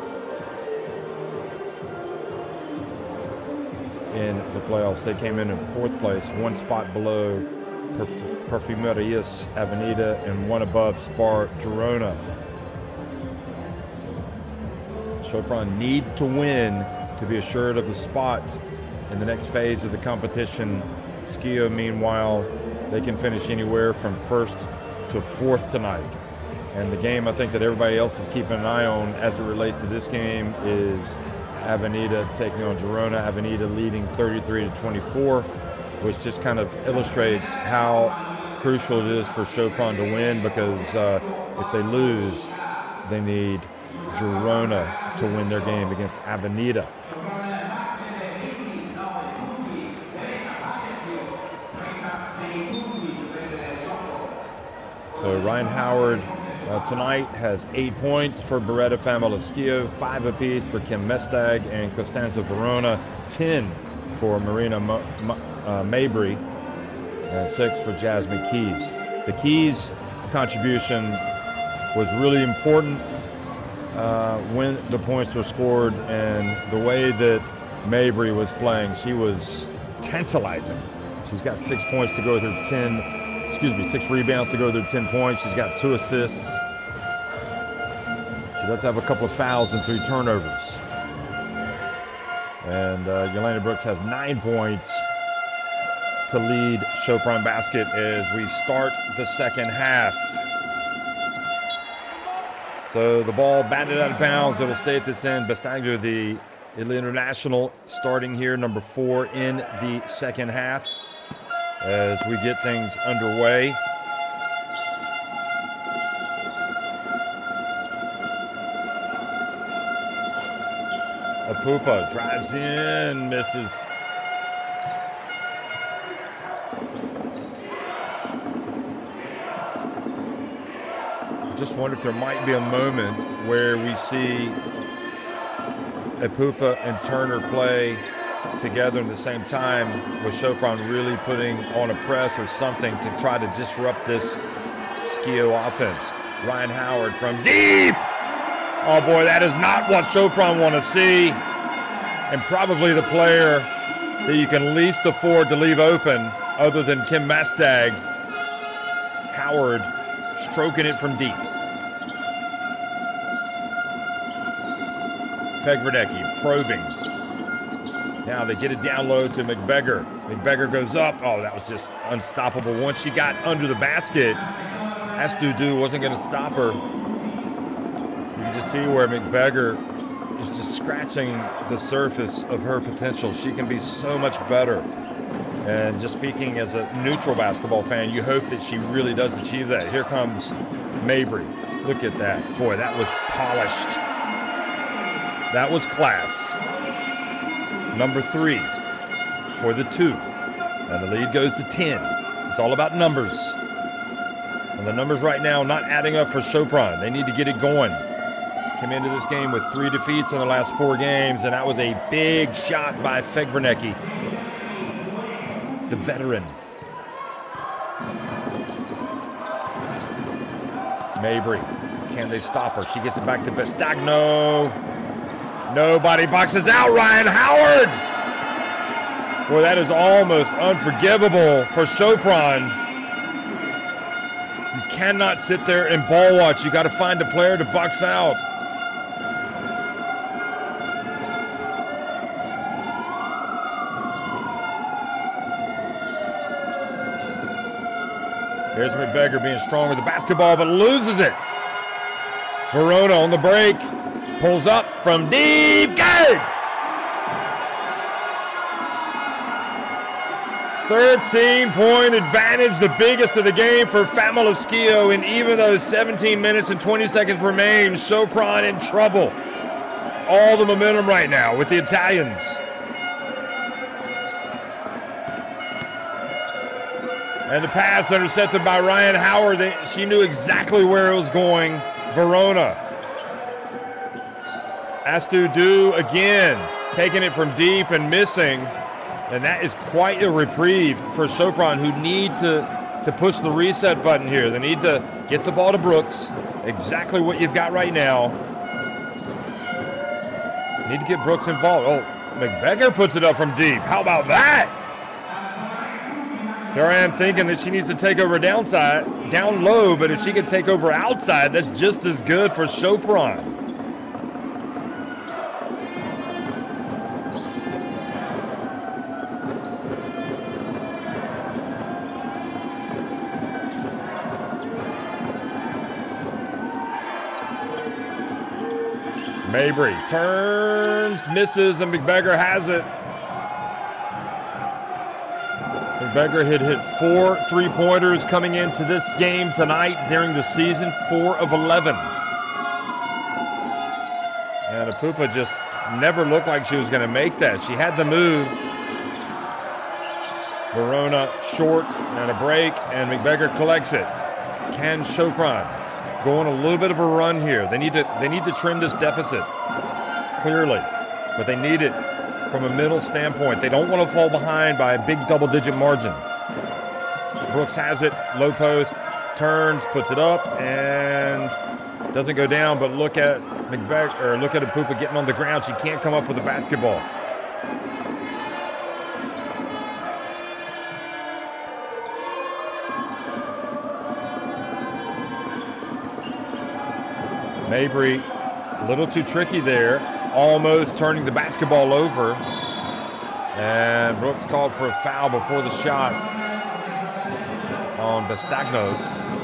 in the playoffs. They came in fourth place, one spot below Perfumerias Avenida and one above Spar Girona. Sopron need to win to be assured of the spot in the next phase of the competition. Skio, meanwhile, they can finish anywhere from first to fourth tonight. And the game I think that everybody else is keeping an eye on as it relates to this game is Avenida taking on Girona. Avenida leading 33-24, which just kind of illustrates how crucial it is for Sopron to win, because if they lose, they need Girona to win their game against Avenida. So Ryan Howard tonight has 8 points for Beretta Famalicchio, 5 apiece for Kim Mestag and Costanza Verona, 10 for Marina Mabry, and 6 for Jasmine Keys. The Keys contribution was really important when the points were scored, and the way that Mabry was playing, she was tantalizing. She's got 6 points to go with her 6 rebounds to go with her 10 points. She's got 2 assists. She does have a couple of fouls and 3 turnovers. And Yelena Brooks has 9 points to lead Sopron Basket as we start the second half. So the ball batted out of bounds. It'll stay at this end. Bastaglio, the Italy international, starting here, number 4 in the second half, as we get things underway. Apupa drives in, misses. I just wonder if there might be a moment where we see Apupa and Turner play together at the same time, with Sopron really putting on a press or something to try to disrupt this Skio offense. Ryan Howard from deep. Oh boy, that is not what Sopron want to see, and probably the player that you can least afford to leave open other than Kim Mestag. Howard stroking it from deep. Fegverdecki probing. Now they get it down low to McBeggar. McBeggar goes up. Oh, that was just unstoppable. Once she got under the basket, Astudu wasn't going to stop her. You can just see where McBeggar is just scratching the surface of her potential. She can be so much better. And just speaking as a neutral basketball fan, you hope that she really does achieve that. Here comes Mabry. Look at that. Boy, that was polished. That was class. Number 3 for the 2. And the lead goes to 10. It's all about numbers. And the numbers right now not adding up for Sopron. They need to get it going. Came into this game with 3 defeats in the last 4 games, and that was a big shot by Fegverdecki, the veteran. Mabry, can they stop her? She gets it back to Bestagno. Nobody boxes out Ryan Howard. Boy, that is almost unforgivable for Sopron. You cannot sit there and ball watch. You got to find a player to box out. Here's McBeggar being strong with the basketball, but loses it. Verona on the break. Pulls up from deep. Good! 13-point advantage, the biggest of the game for Famalicchio. And even though 17 minutes and 20 seconds remain, Sopron in trouble. All the momentum right now with the Italians. And the pass intercepted by Ryan Howard. She knew exactly where it was going. Verona. Astudu again, taking it from deep and missing. And that is quite a reprieve for Sopron, who need to push the reset button here. They need to get the ball to Brooks. Exactly what you've got right now. Need to get Brooks involved. Oh, McBecker puts it up from deep. How about that? Here I am thinking that she needs to take over down low, but if she could take over outside, that's just as good for Sopron. Mabry turns, misses, and McBecker has it. McBecker had hit 4 3-pointers coming into this game tonight during the season, 4 of 11. And Apupa just never looked like she was going to make that. She had the move. Verona short and a break, and McBecker collects it. Can Sopron go on a little bit of a run here? They need to trim this deficit, clearly, but they need it from a middle standpoint. They don't want to fall behind by a big double-digit margin. Brooks has it, low post, turns, puts it up, and doesn't go down. But look at McBecker, or look at Apupa getting on the ground. She can't come up with the basketball. Mabry, a little too tricky there, almost turning the basketball over. And Brooks called for a foul before the shot on Bastagno.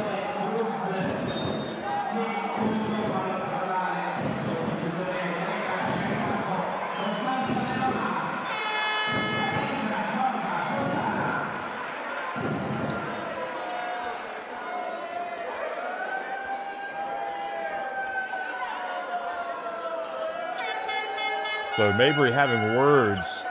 So Mabry having words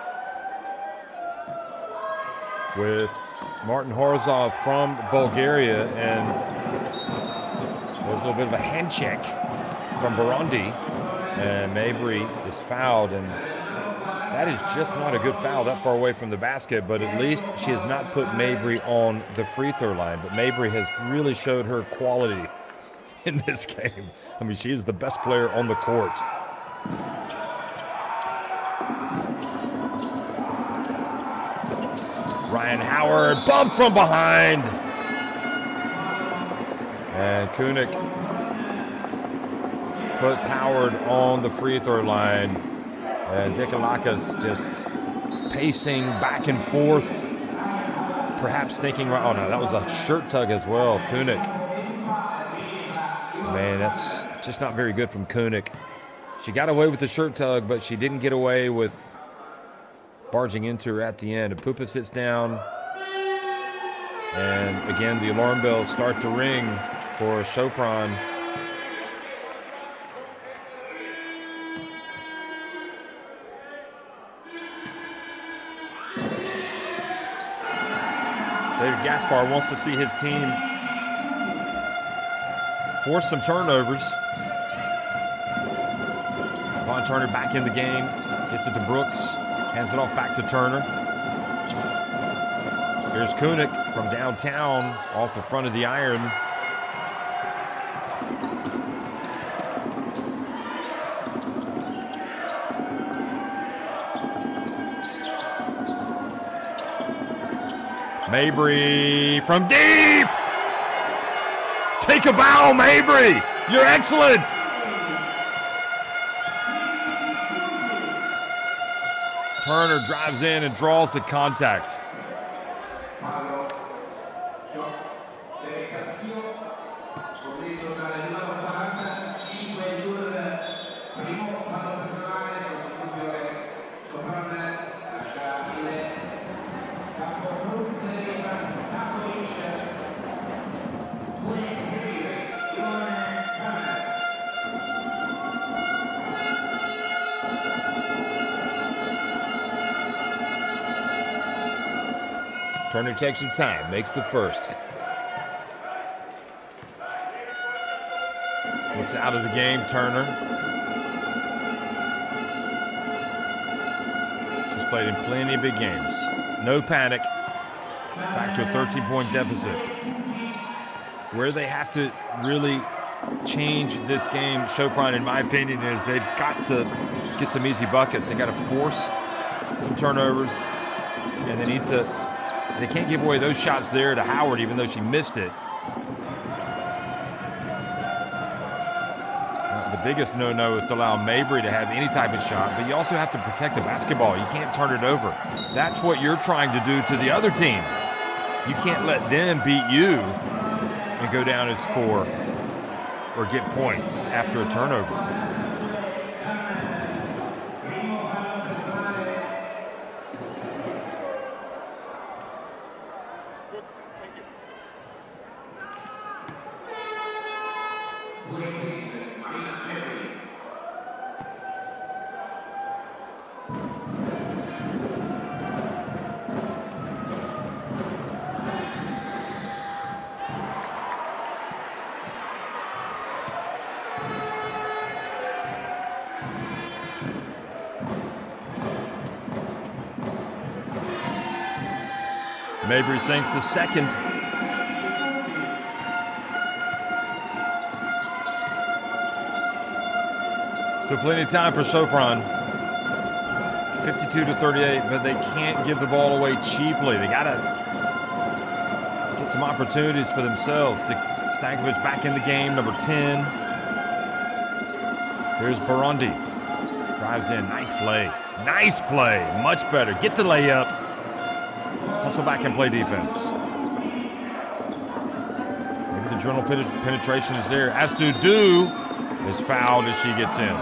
with Martin Horzov from Bulgaria, and there's a little bit of a hand check from Burundi, and Mabry is fouled, and that is just not a good foul that far away from the basket, but at least she has not put Mabry on the free throw line. But Mabry has really showed her quality in this game. I mean, she is the best player on the court. Ryan Howard, bump from behind. And Kunik puts Howard on the free throw line. And Dikalakis just pacing back and forth. Perhaps thinking, oh no, that was a shirt tug as well. Kunik. Man, that's just not very good from Kunik. She got away with the shirt tug, but she didn't get away with barging into her at the end. Apupa sits down, and again the alarm bells start to ring for Sopron. David Gaspar wants to see his team force some turnovers. Von Turner back in the game, gets it to Brooks. Hands it off back to Turner. Here's Kunik from downtown off the front of the iron. Mabry from deep! Take a bow, Mabry! You're excellent! Turner drives in and draws the contact. Turner takes her time, makes the first. Gets out of the game, Turner. She's played in plenty of big games. No panic. Back to a 13-point deficit. Where they have to really change this game, Chopron, in my opinion, is they've got to get some easy buckets. They got to force some turnovers, and they can't give away those shots there to Howard, even though she missed it. The biggest no-no is to allow Mabrey to have any type of shot, but you also have to protect the basketball. You can't turn it over. That's what you're trying to do to the other team. You can't let them beat you and go down and score or get points after a turnover. Mabrey sinks to second. Still plenty of time for Chopron. 52-38, but they can't give the ball away cheaply. They got to get some opportunities for themselves. Stankovic back in the game, number 10. Here's Burundi. Drives in, nice play. Nice play, much better. Get the layup. Hustle back and play defense. Maybe the dribble penetration is there. Astudu is fouled as she gets in.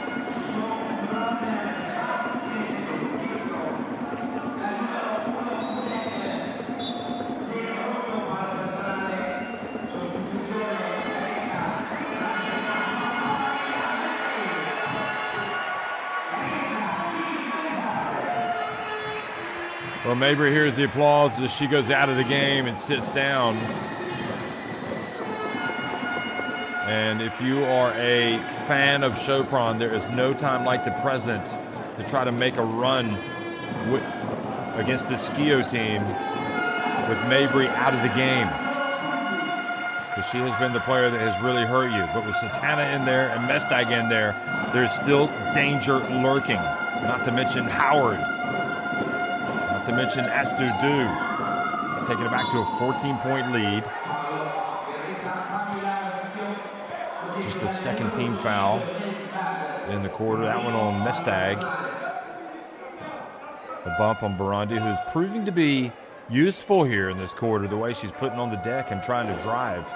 Well, Mabrey hears the applause as she goes out of the game and sits down. And if you are a fan of Chopron, there is no time like the present to try to make a run against the Skio team with Mabrey out of the game. Because she has been the player that has really hurt you. But with Satana in there and Mestag in there, there's still danger lurking. Not to mention Howard. Not to mention Astudu. He's taking it back to a 14-point lead. Just the second team foul in the quarter. That one on Mestag. The bump on Burundi, who's proving to be useful here in this quarter, the way she's putting on the deck and trying to drive.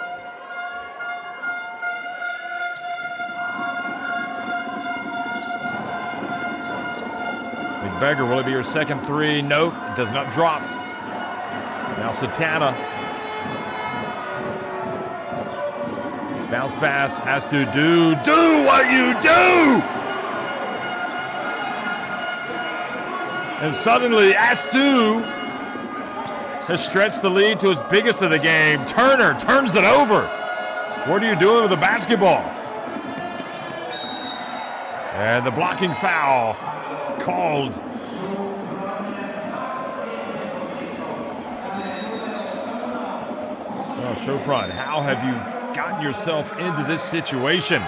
McBeggar, will it be her second three? Nope, it does not drop. Now Satana. Bounce pass, Astudu, do what you do! And suddenly Astu has stretched the lead to his biggest of the game. Turner turns it over. What are you doing with the basketball? And the blocking foul called. Oh, Chopron, how have you gotten yourself into this situation?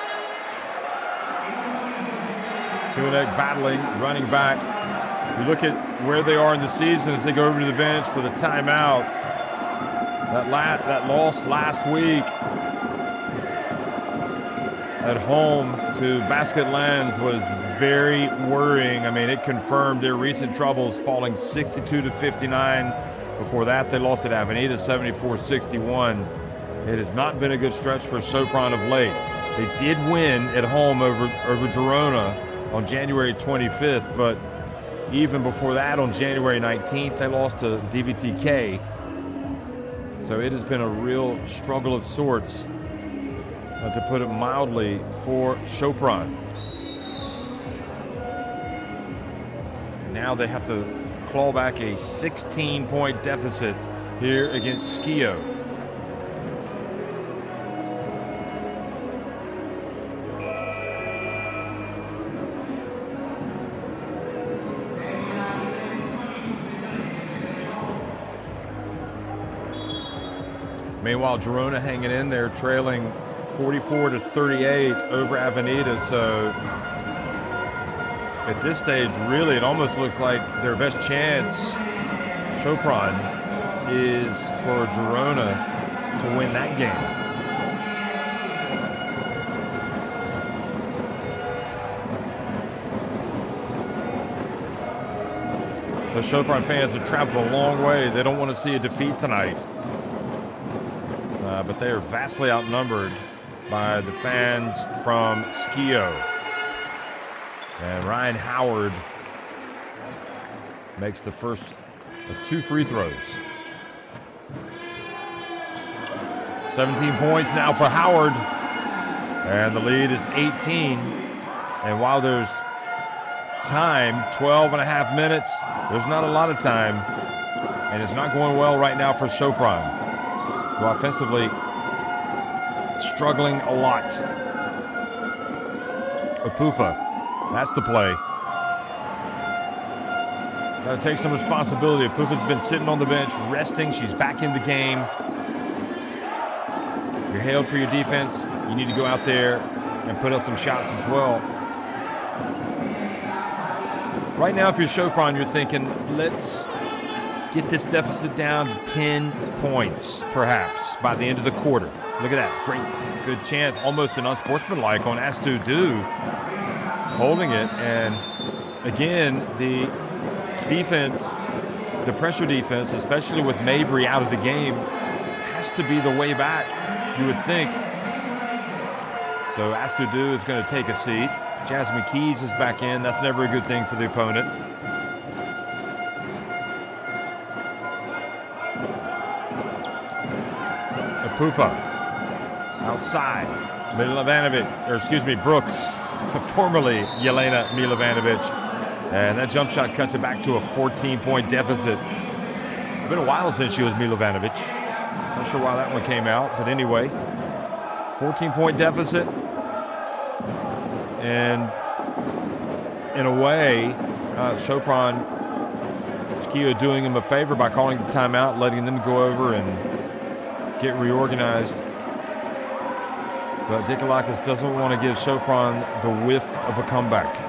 Kunek battling, running back. You look at where they are in the season as they go over to the bench for the timeout. That loss last week at home to Basket Lands was very worrying. I mean, it confirmed their recent troubles, falling 62-59. Before that, they lost at Avenida 74-61. It has not been a good stretch for Chopron of late. They did win at home over Girona on January 25th, but even before that, on January 19th, they lost to DVTK. So it has been a real struggle of sorts, to put it mildly, for Chopron. Now they have to claw back a 16-point deficit here against Skio. Meanwhile, Girona hanging in there, trailing 44-38 over Avenida. So at this stage, really, it almost looks like their best chance, Sopron, is for Girona to win that game. The Sopron fans have traveled a long way. They don't want to see a defeat tonight. But they are vastly outnumbered by the fans from Skio. And Ryan Howard makes the first of 2 free throws. 17 points now for Howard. And the lead is 18. And while there's time, 12 and a half minutes, there's not a lot of time. And it's not going well right now for Sopron, who offensively struggling a lot. Apupa, that's the play. Got to take some responsibility. Apupa's been sitting on the bench, resting. She's back in the game. You're hailed for your defense. You need to go out there and put up some shots as well. Right now, if you're Sopron, you're thinking, let's get this deficit down to 10 points, perhaps, by the end of the quarter. Look at that. Great, good chance. Almost an unsportsmanlike on Astudu holding it. And again, the defense, the pressure defense, especially with Mabry out of the game, has to be the way back, you would think. So Astudu is going to take a seat. Jasmine Keys is back in. That's never a good thing for the opponent. Apupa outside. Brooks, formerly Yelena Milovanovic. And that jump shot cuts it back to a 14-point deficit. It's been a while since she was Milovanovic. Not sure why that one came out, but anyway, 14-point deficit. And in a way, Sopron, Skio doing him a favor by calling the timeout, letting them go over and get reorganized. But Dikolakis doesn't want to give Sopron the whiff of a comeback.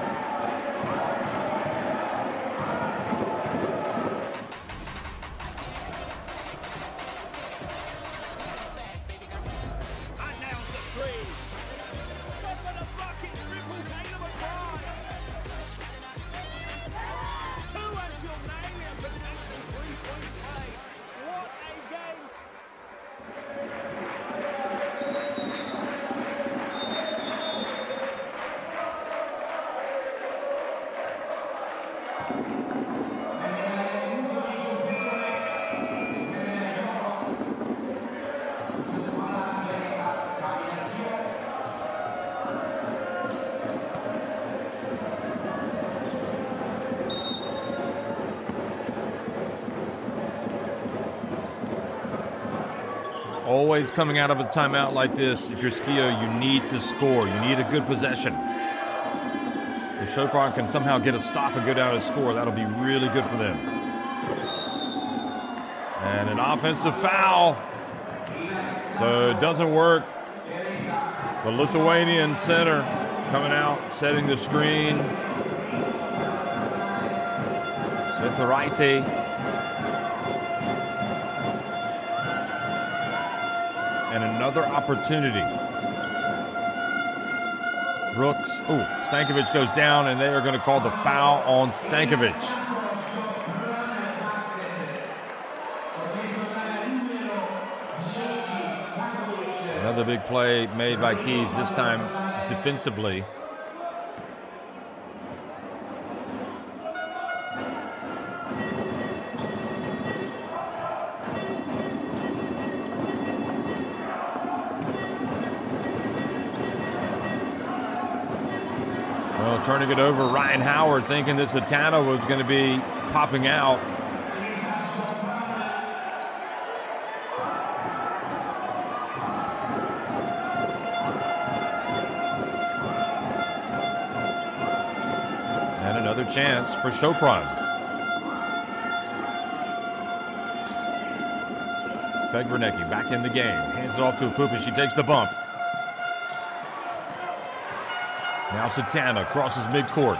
Always coming out of a timeout like this, if you're Skio, you need to score. You need a good possession. If Sopron can somehow get a stop and go down and score, that'll be really good for them. And an offensive foul. So it doesn't work. The Lithuanian center coming out, setting the screen. Svetoraite. And another opportunity. Brooks. Stankovic goes down, and they are going to call the foul on Stankovic. Another big play made by Keys, this time defensively. Turning it over, Ryan Howard thinking that Satana was going to be popping out. And another chance for Chopron. Fegvernecki back in the game. Hands it off to Apupa. She takes the bump. Now Satana crosses midcourt.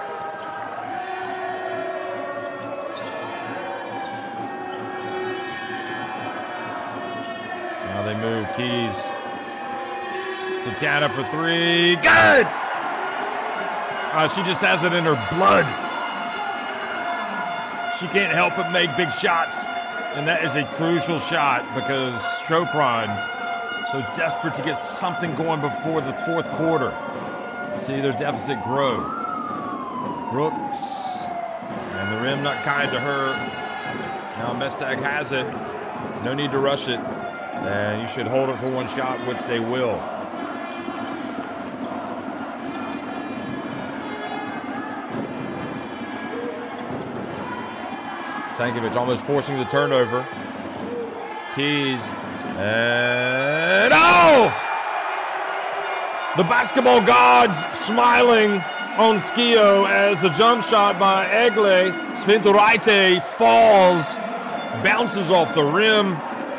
Now they move. Keys. Satana for three. Good! She just has it in her blood. She can't help but make big shots. And that is a crucial shot because Chopron so desperate to get something going before the fourth quarter. See their deficit grow. Brooks. And the rim not kind to her. Now Mestag has it. No need to rush it. And you should hold it for one shot, which they will. Stankovic almost forcing the turnover. Keys. And oh! The basketball gods smiling on Skio as the jump shot by Egle Spinturaite falls, bounces off the rim,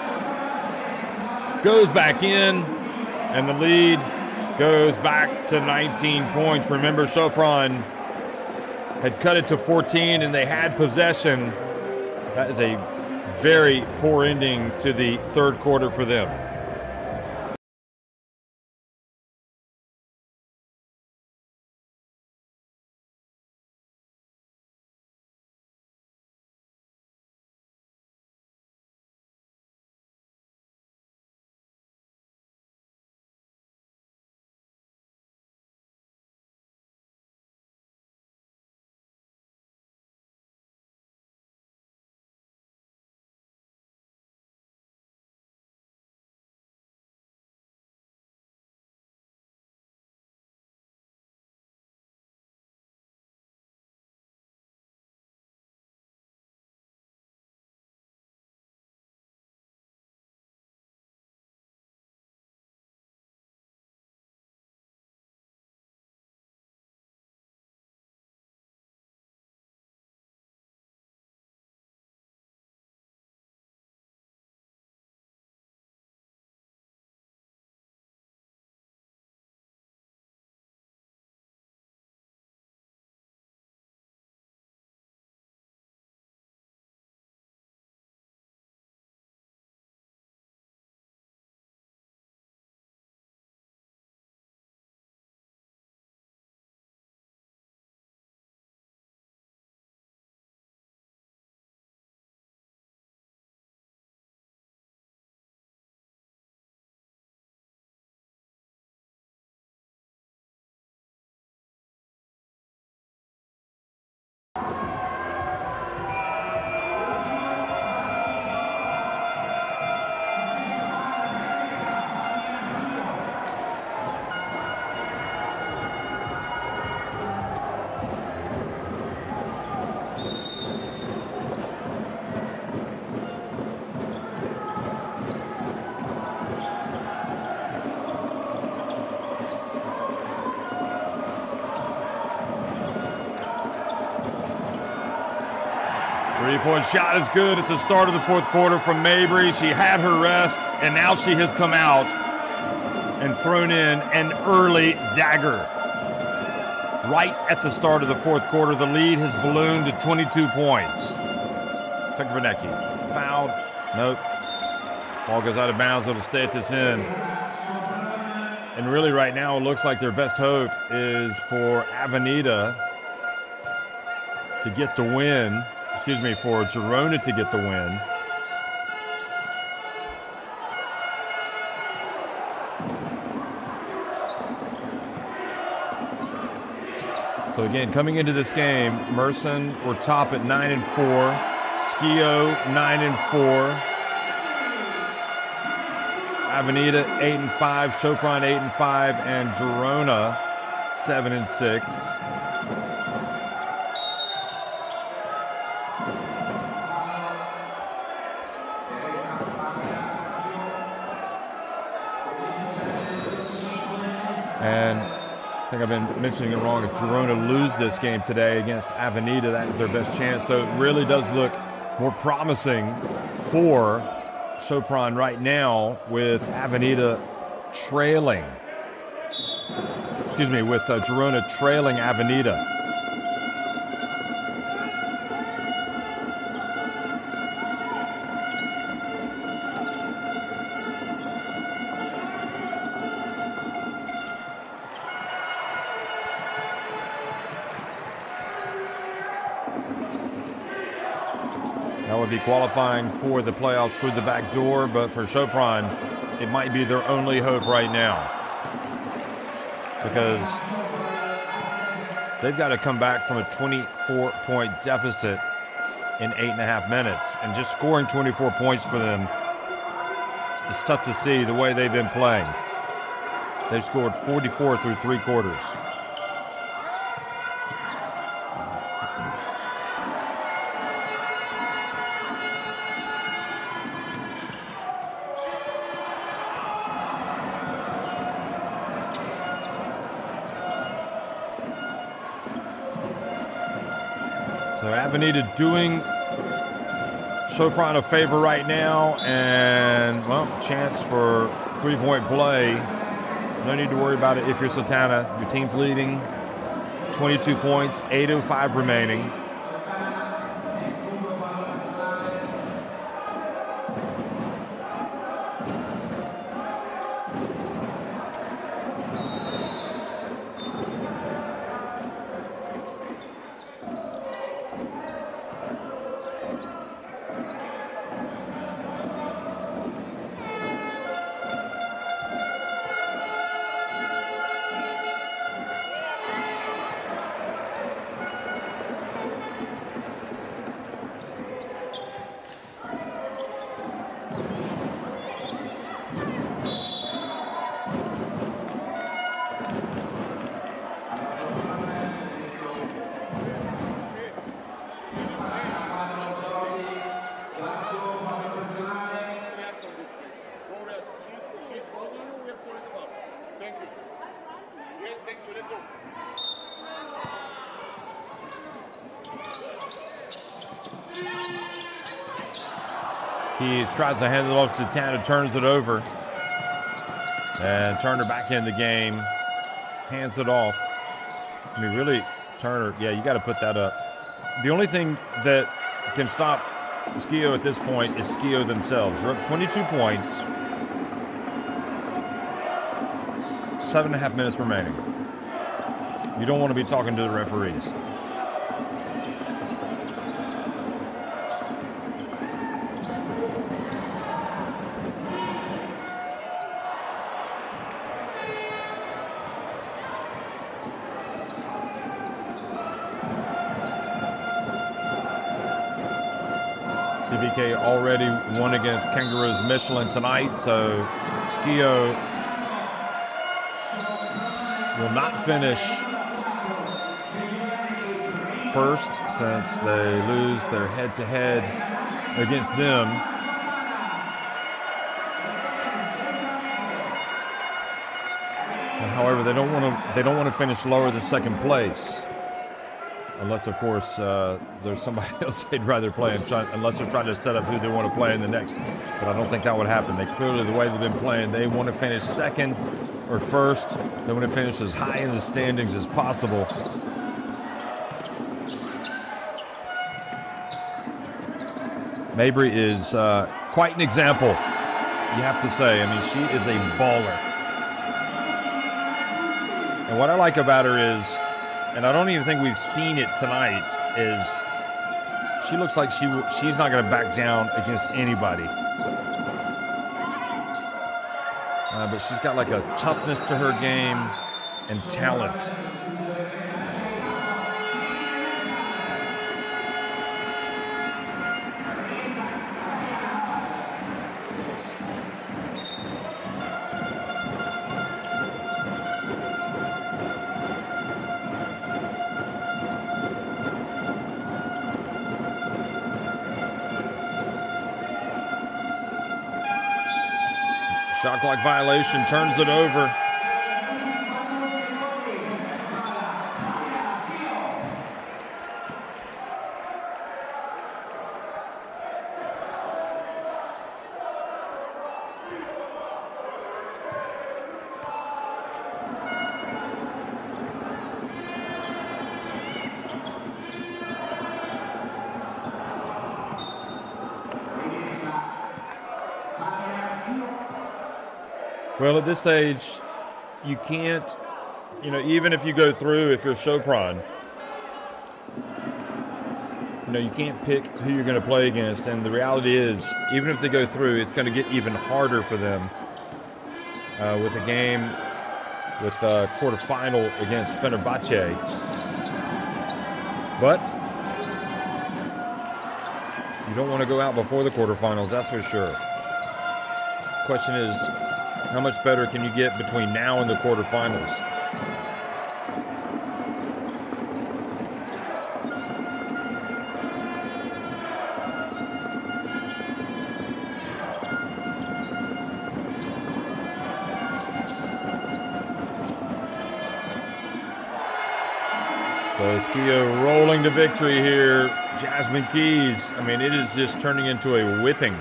goes back in, and the lead goes back to 19 points. Remember, Chopron had cut it to 14 and they had possession. That is a very poor ending to the third quarter for them. Three-point shot is good at the start of the fourth quarter from Mabry. She had her rest, and now she has come out and thrown in an early dagger. Right at the start of the fourth quarter, the lead has ballooned to 22 points. Fegvernecki fouled. Nope. Ball goes out of bounds. It'll stay at this end. And really right now, it looks like their best hope is for Avenida to get the win. Excuse me, for Girona to get the win. So again, coming into this game, Mersin were top at 9-4, Skio 9-4, Avenida 8-5, Chopron 8-5, and Girona 7-6. And I think I've been mentioning it wrong. If Girona lose this game today against Avenida, that is their best chance. So it really does look more promising for Sopron right now with Avenida trailing. Excuse me, with Girona trailing Avenida. That would be qualifying for the playoffs through the back door, but for Sopron, it might be their only hope right now, because they've got to come back from a 24-point deficit in 8.5 minutes, and just scoring 24 points for them is tough to see the way they've been playing. They've scored 44 through 3 quarters. So Avenida doing Sopron a favor right now, and, well, chance for 3-point play. No need to worry about it if you're Satana. Your team's leading, 22 points, 8:05 remaining. Keys tries to hand it off to Satana, turns it over. And Turner back in the game. Hands it off. I mean, really, Turner, yeah, you got to put that up. The only thing that can stop Skio at this point is Skio themselves. They're up 22 points. 7.5 minutes remaining. You don't want to be talking to the referees. CBK already won against Kangaroos Michelin tonight, so Skio will not finish first since they lose their head-to-head against them. However, they don't want to finish lower than second place. Unless, of course, there's somebody else they'd rather play, unless they're trying to set up who they want to play in the next. But I don't think that would happen. They clearly, the way they've been playing, they want to finish second or first. They want to finish as high in the standings as possible. Mabry is quite an example, you have to say. I mean, she is a baller. And what I like about her is, and I don't even think we've seen it tonight, is she looks like she's not going to back down against anybody. But she's got like a toughness to her game and talent. Shot clock violation, turns it over. Well, at this stage, you can't, even if you go through, if you're Chopron, you can't pick who you're going to play against. And the reality is, even if they go through, it's going to get even harder for them with a game with a quarterfinal against Fenerbahce. But you don't want to go out before the quarterfinals, that's for sure. Question is, how much better can you get between now and the quarterfinals? So Skio rolling to victory here. Jasmine Keys, it is just turning into a whipping.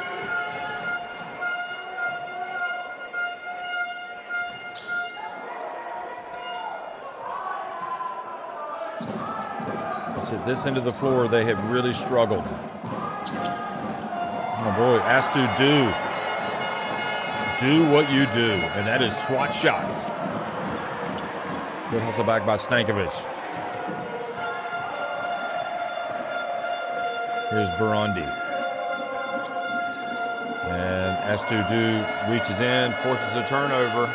At this end of the floor, they have really struggled. Oh boy, Astu, do what you do, and that is swat shots. Good hustle back by Stankovic. Here's Burundi. And Astu reaches in, forces a turnover.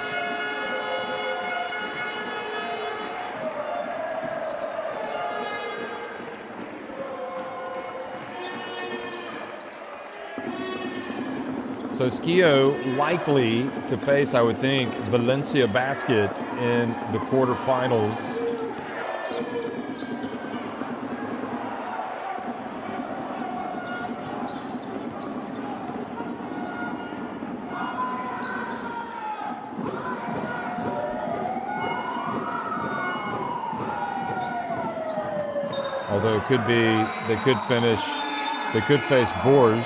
So Skio likely to face, I would think, Valencia Basket in the quarterfinals. Although it could be, they could face Bourges.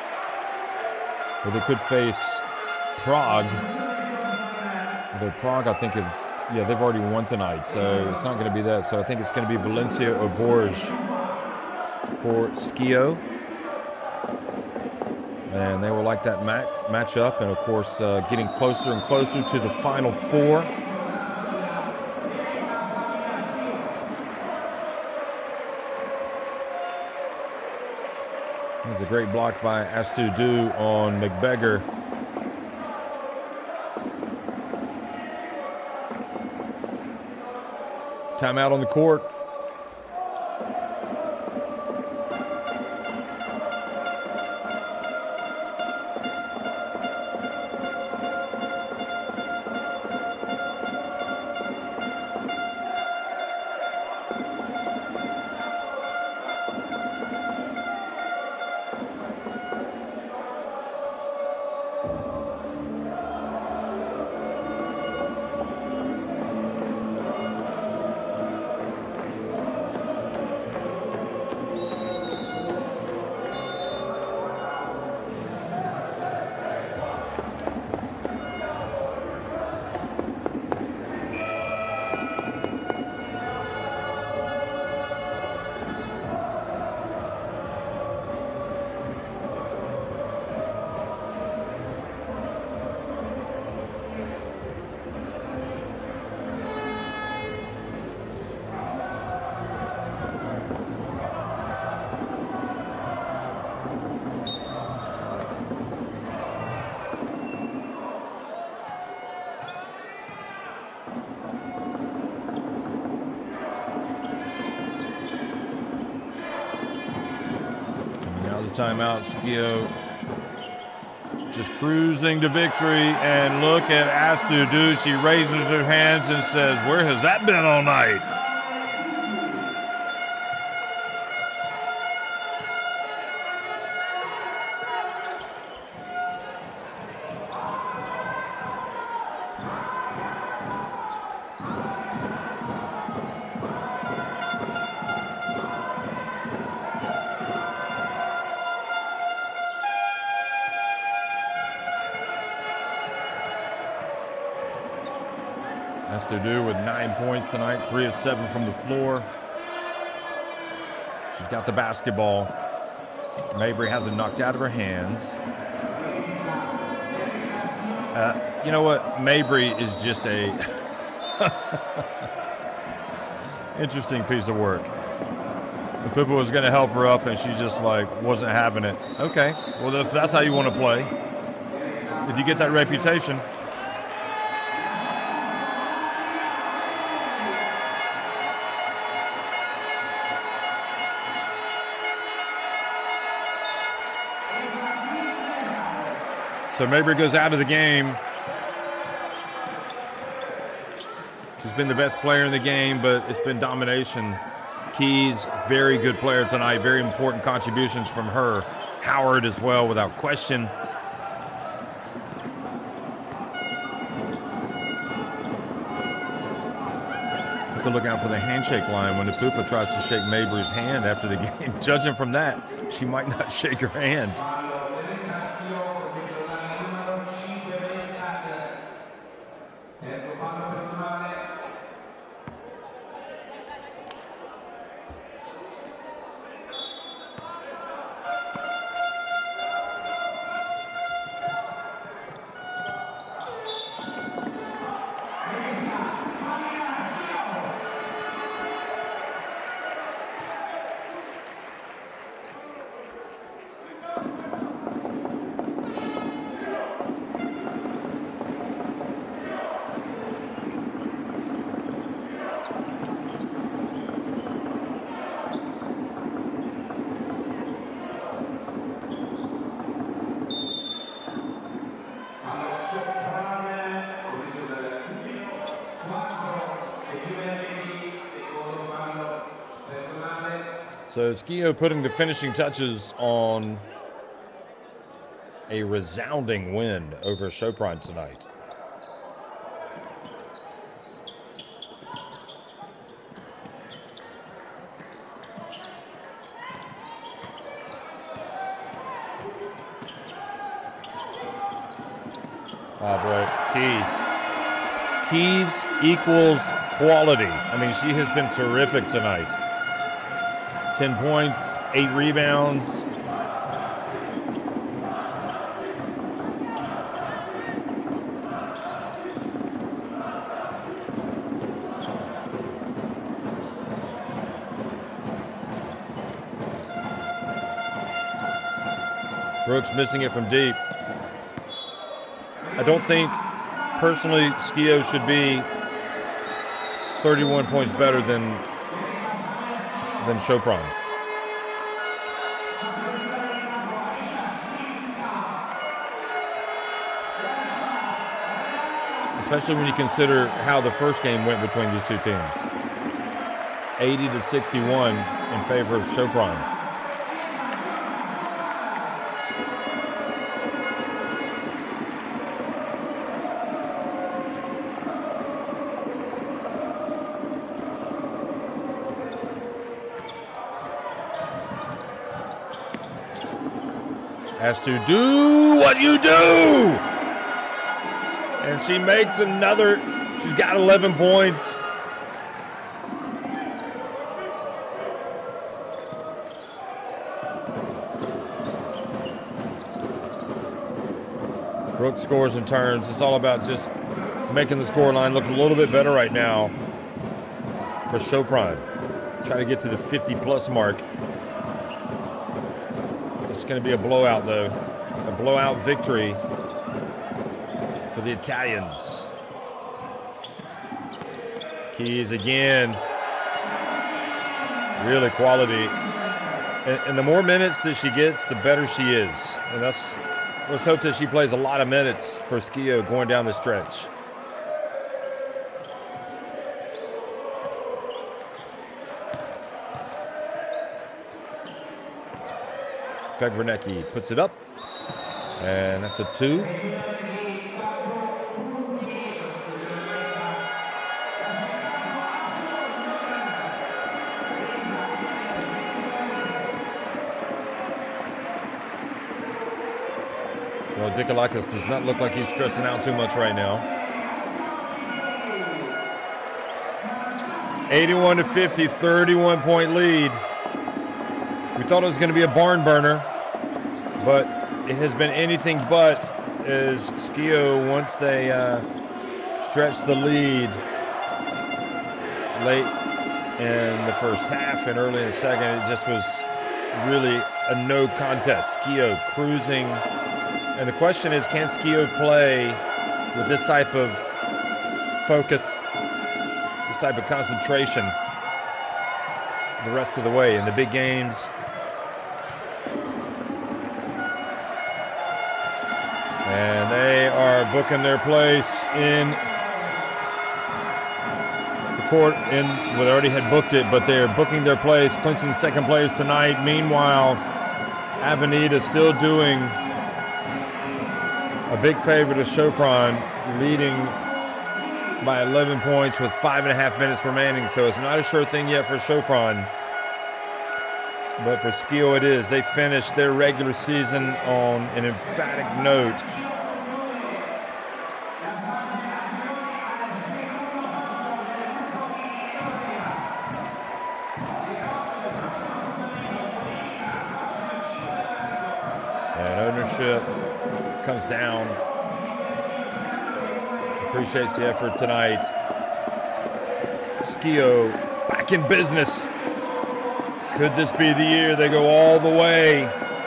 Or they could face Prague. Although Prague, I think, they've already won tonight, so it's not going to be that. So I think it's going to be Valencia or Bourges for Skio. And they will like that matchup. And, of course, getting closer and closer to the Final Four. There's a great block by Astu on McBeggar. Timeout on the court. Timeout, Skio just cruising to victory, and look at Astu. She raises her hands and says, "Where has that been all night?" Astudu with 9 points tonight, 3 of 7 from the floor. She's got the basketball. Mabry has it knocked out of her hands. You know what? Mabry is just a interesting piece of work. The Pippa was going to help her up, and she just like wasn't having it. Okay, well if that's how you want to play, if you get that reputation. So Mabry goes out of the game. She's been the best player in the game, but it's been domination. Keys, very good player tonight. Very important contributions from her. Howard as well, without question. Have to look out for the handshake line when the Pupa tries to shake Mabry's hand after the game. Judging from that, she might not shake her hand. So Skio putting the finishing touches on a resounding win over Chopron tonight. Oh boy, Keys equals quality. I mean, she has been terrific tonight. 10 points, 8 rebounds. Brooks missing it from deep. I don't think, personally, Skio should be 31 points better than Chopron. Especially when you consider how the first game went between these two teams. 80-61 in favor of Chopron. Has to do what you do. And she makes another. She's got 11 points. Brooks scores and turns. It's all about just making the scoreline look a little bit better right now for Chopron. Try to get to the 50-plus mark. It's going to be a blowout, though. A blowout victory for the Italians. Keys again. Really quality. And the more minutes that she gets, the better she is. And let's hope that she plays a lot of minutes for Skio going down the stretch. Fegvernecki puts it up, and that's a 2. Well, Dikolakis does not look like he's stressing out too much right now. 81-50, 31-point lead. We thought it was going to be a barn burner, but it has been anything but, as Skio, once they stretched the lead late in the first half and early in the second, it just was really a no contest. Skio cruising. And the question is, can Skio play with this type of focus, this type of concentration the rest of the way in the big games? And they are booking their place in the court. Well, they already had booked it, but they're booking their place, clinching second place tonight. Meanwhile, Avenida still doing a big favor to Chopron, leading by 11 points with 5.5 minutes remaining. So it's not a sure thing yet for Chopron, but for Skio it is. They finished their regular season on an emphatic note. And ownership comes down. Appreciates the effort tonight. Skio back in business. Could this be the year they go all the way?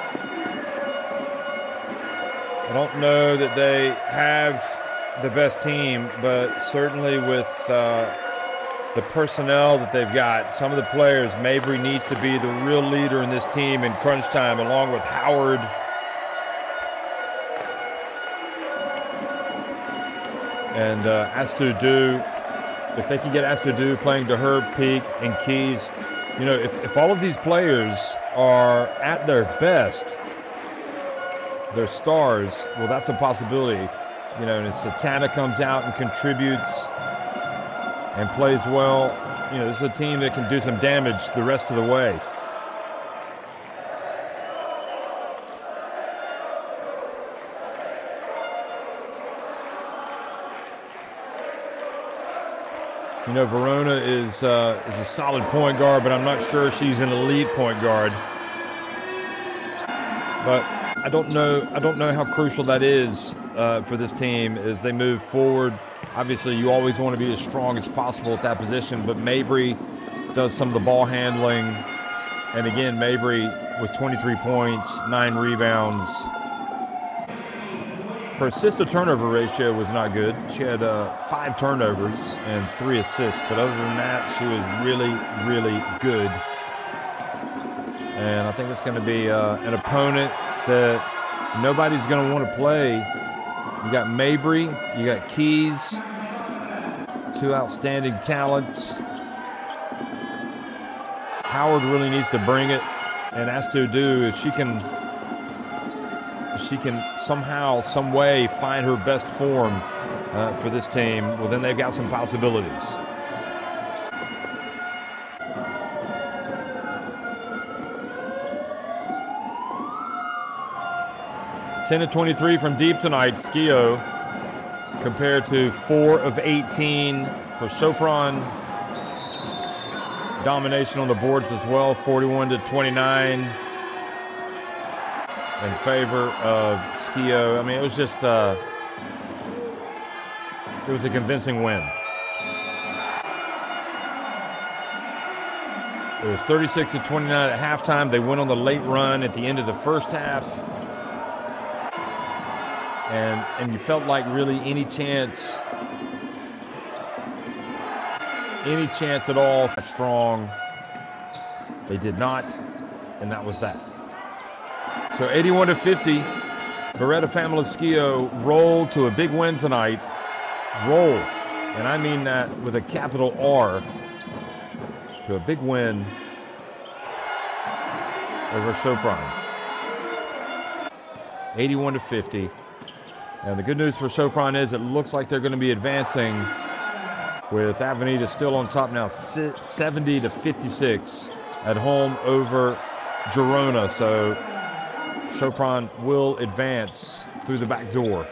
I don't know that they have the best team, but certainly with the personnel that they've got, some of the players, Mabry needs to be the real leader in this team in crunch time, along with Howard. And Astudu, if they can get Astudu playing to her peak and Keys, you know, if all of these players are at their best, they're stars, well, that's a possibility. You know, and if Satana comes out and contributes and plays well, you know, this is a team that can do some damage the rest of the way. You know, Verona is a solid point guard, but I'm not sure she's an elite point guard. But I don't know how crucial that is for this team as they move forward. Obviously, you always want to be as strong as possible at that position, but Mabry does some of the ball handling. And again, Mabry with 23 points, 9 rebounds. Her assist-to-turnover ratio was not good. She had 5 turnovers and 3 assists, but other than that, she was really, really good. And I think it's going to be an opponent that nobody's going to want to play. You got Mabry, you got Keys, 2 outstanding talents. Howard really needs to bring it, and Astudu, if she can somehow, some way find her best form for this team, well, then they've got some possibilities. Ten of 23 from deep tonight, Skio, compared to 4 of 18 for Chopron. Domination on the boards as well, 41-29. In favor of Skio. I mean, it was just, it was a convincing win. It was 36-29 at halftime. They went on the late run at the end of the first half. And you felt like really any chance at all strong. They did not, and that was that. So 81-50, Beretta Family Skio rolled to a big win tonight. Roll, and I mean that with a capital R, to a big win over Chopron. 81-50. And the good news for Chopron is it looks like they're going to be advancing with Avenida still on top now, 70-56 at home over Girona. So Chopron will advance through the back door.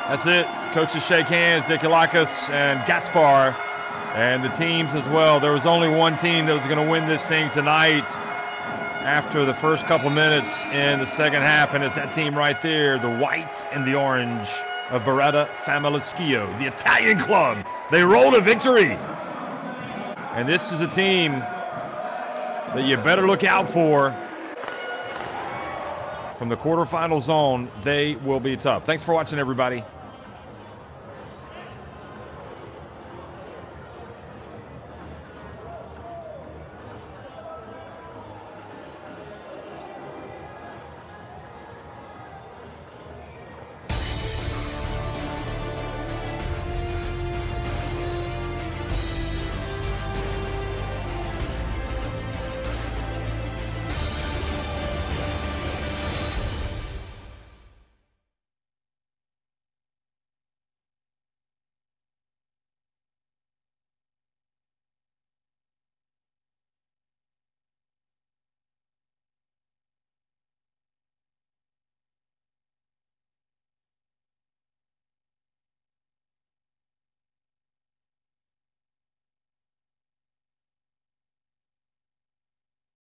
That's it. Coaches shake hands, Dikulakis and Gaspar, and the teams as well. There was only one team that was going to win this thing tonight after the first couple minutes in the second half, and it's that team right there, the white and the orange of Beretta Famalicchio, the Italian club. They rolled a victory. And this is a team that you better look out for. From the quarterfinals on, they will be tough. Thanks for watching, everybody.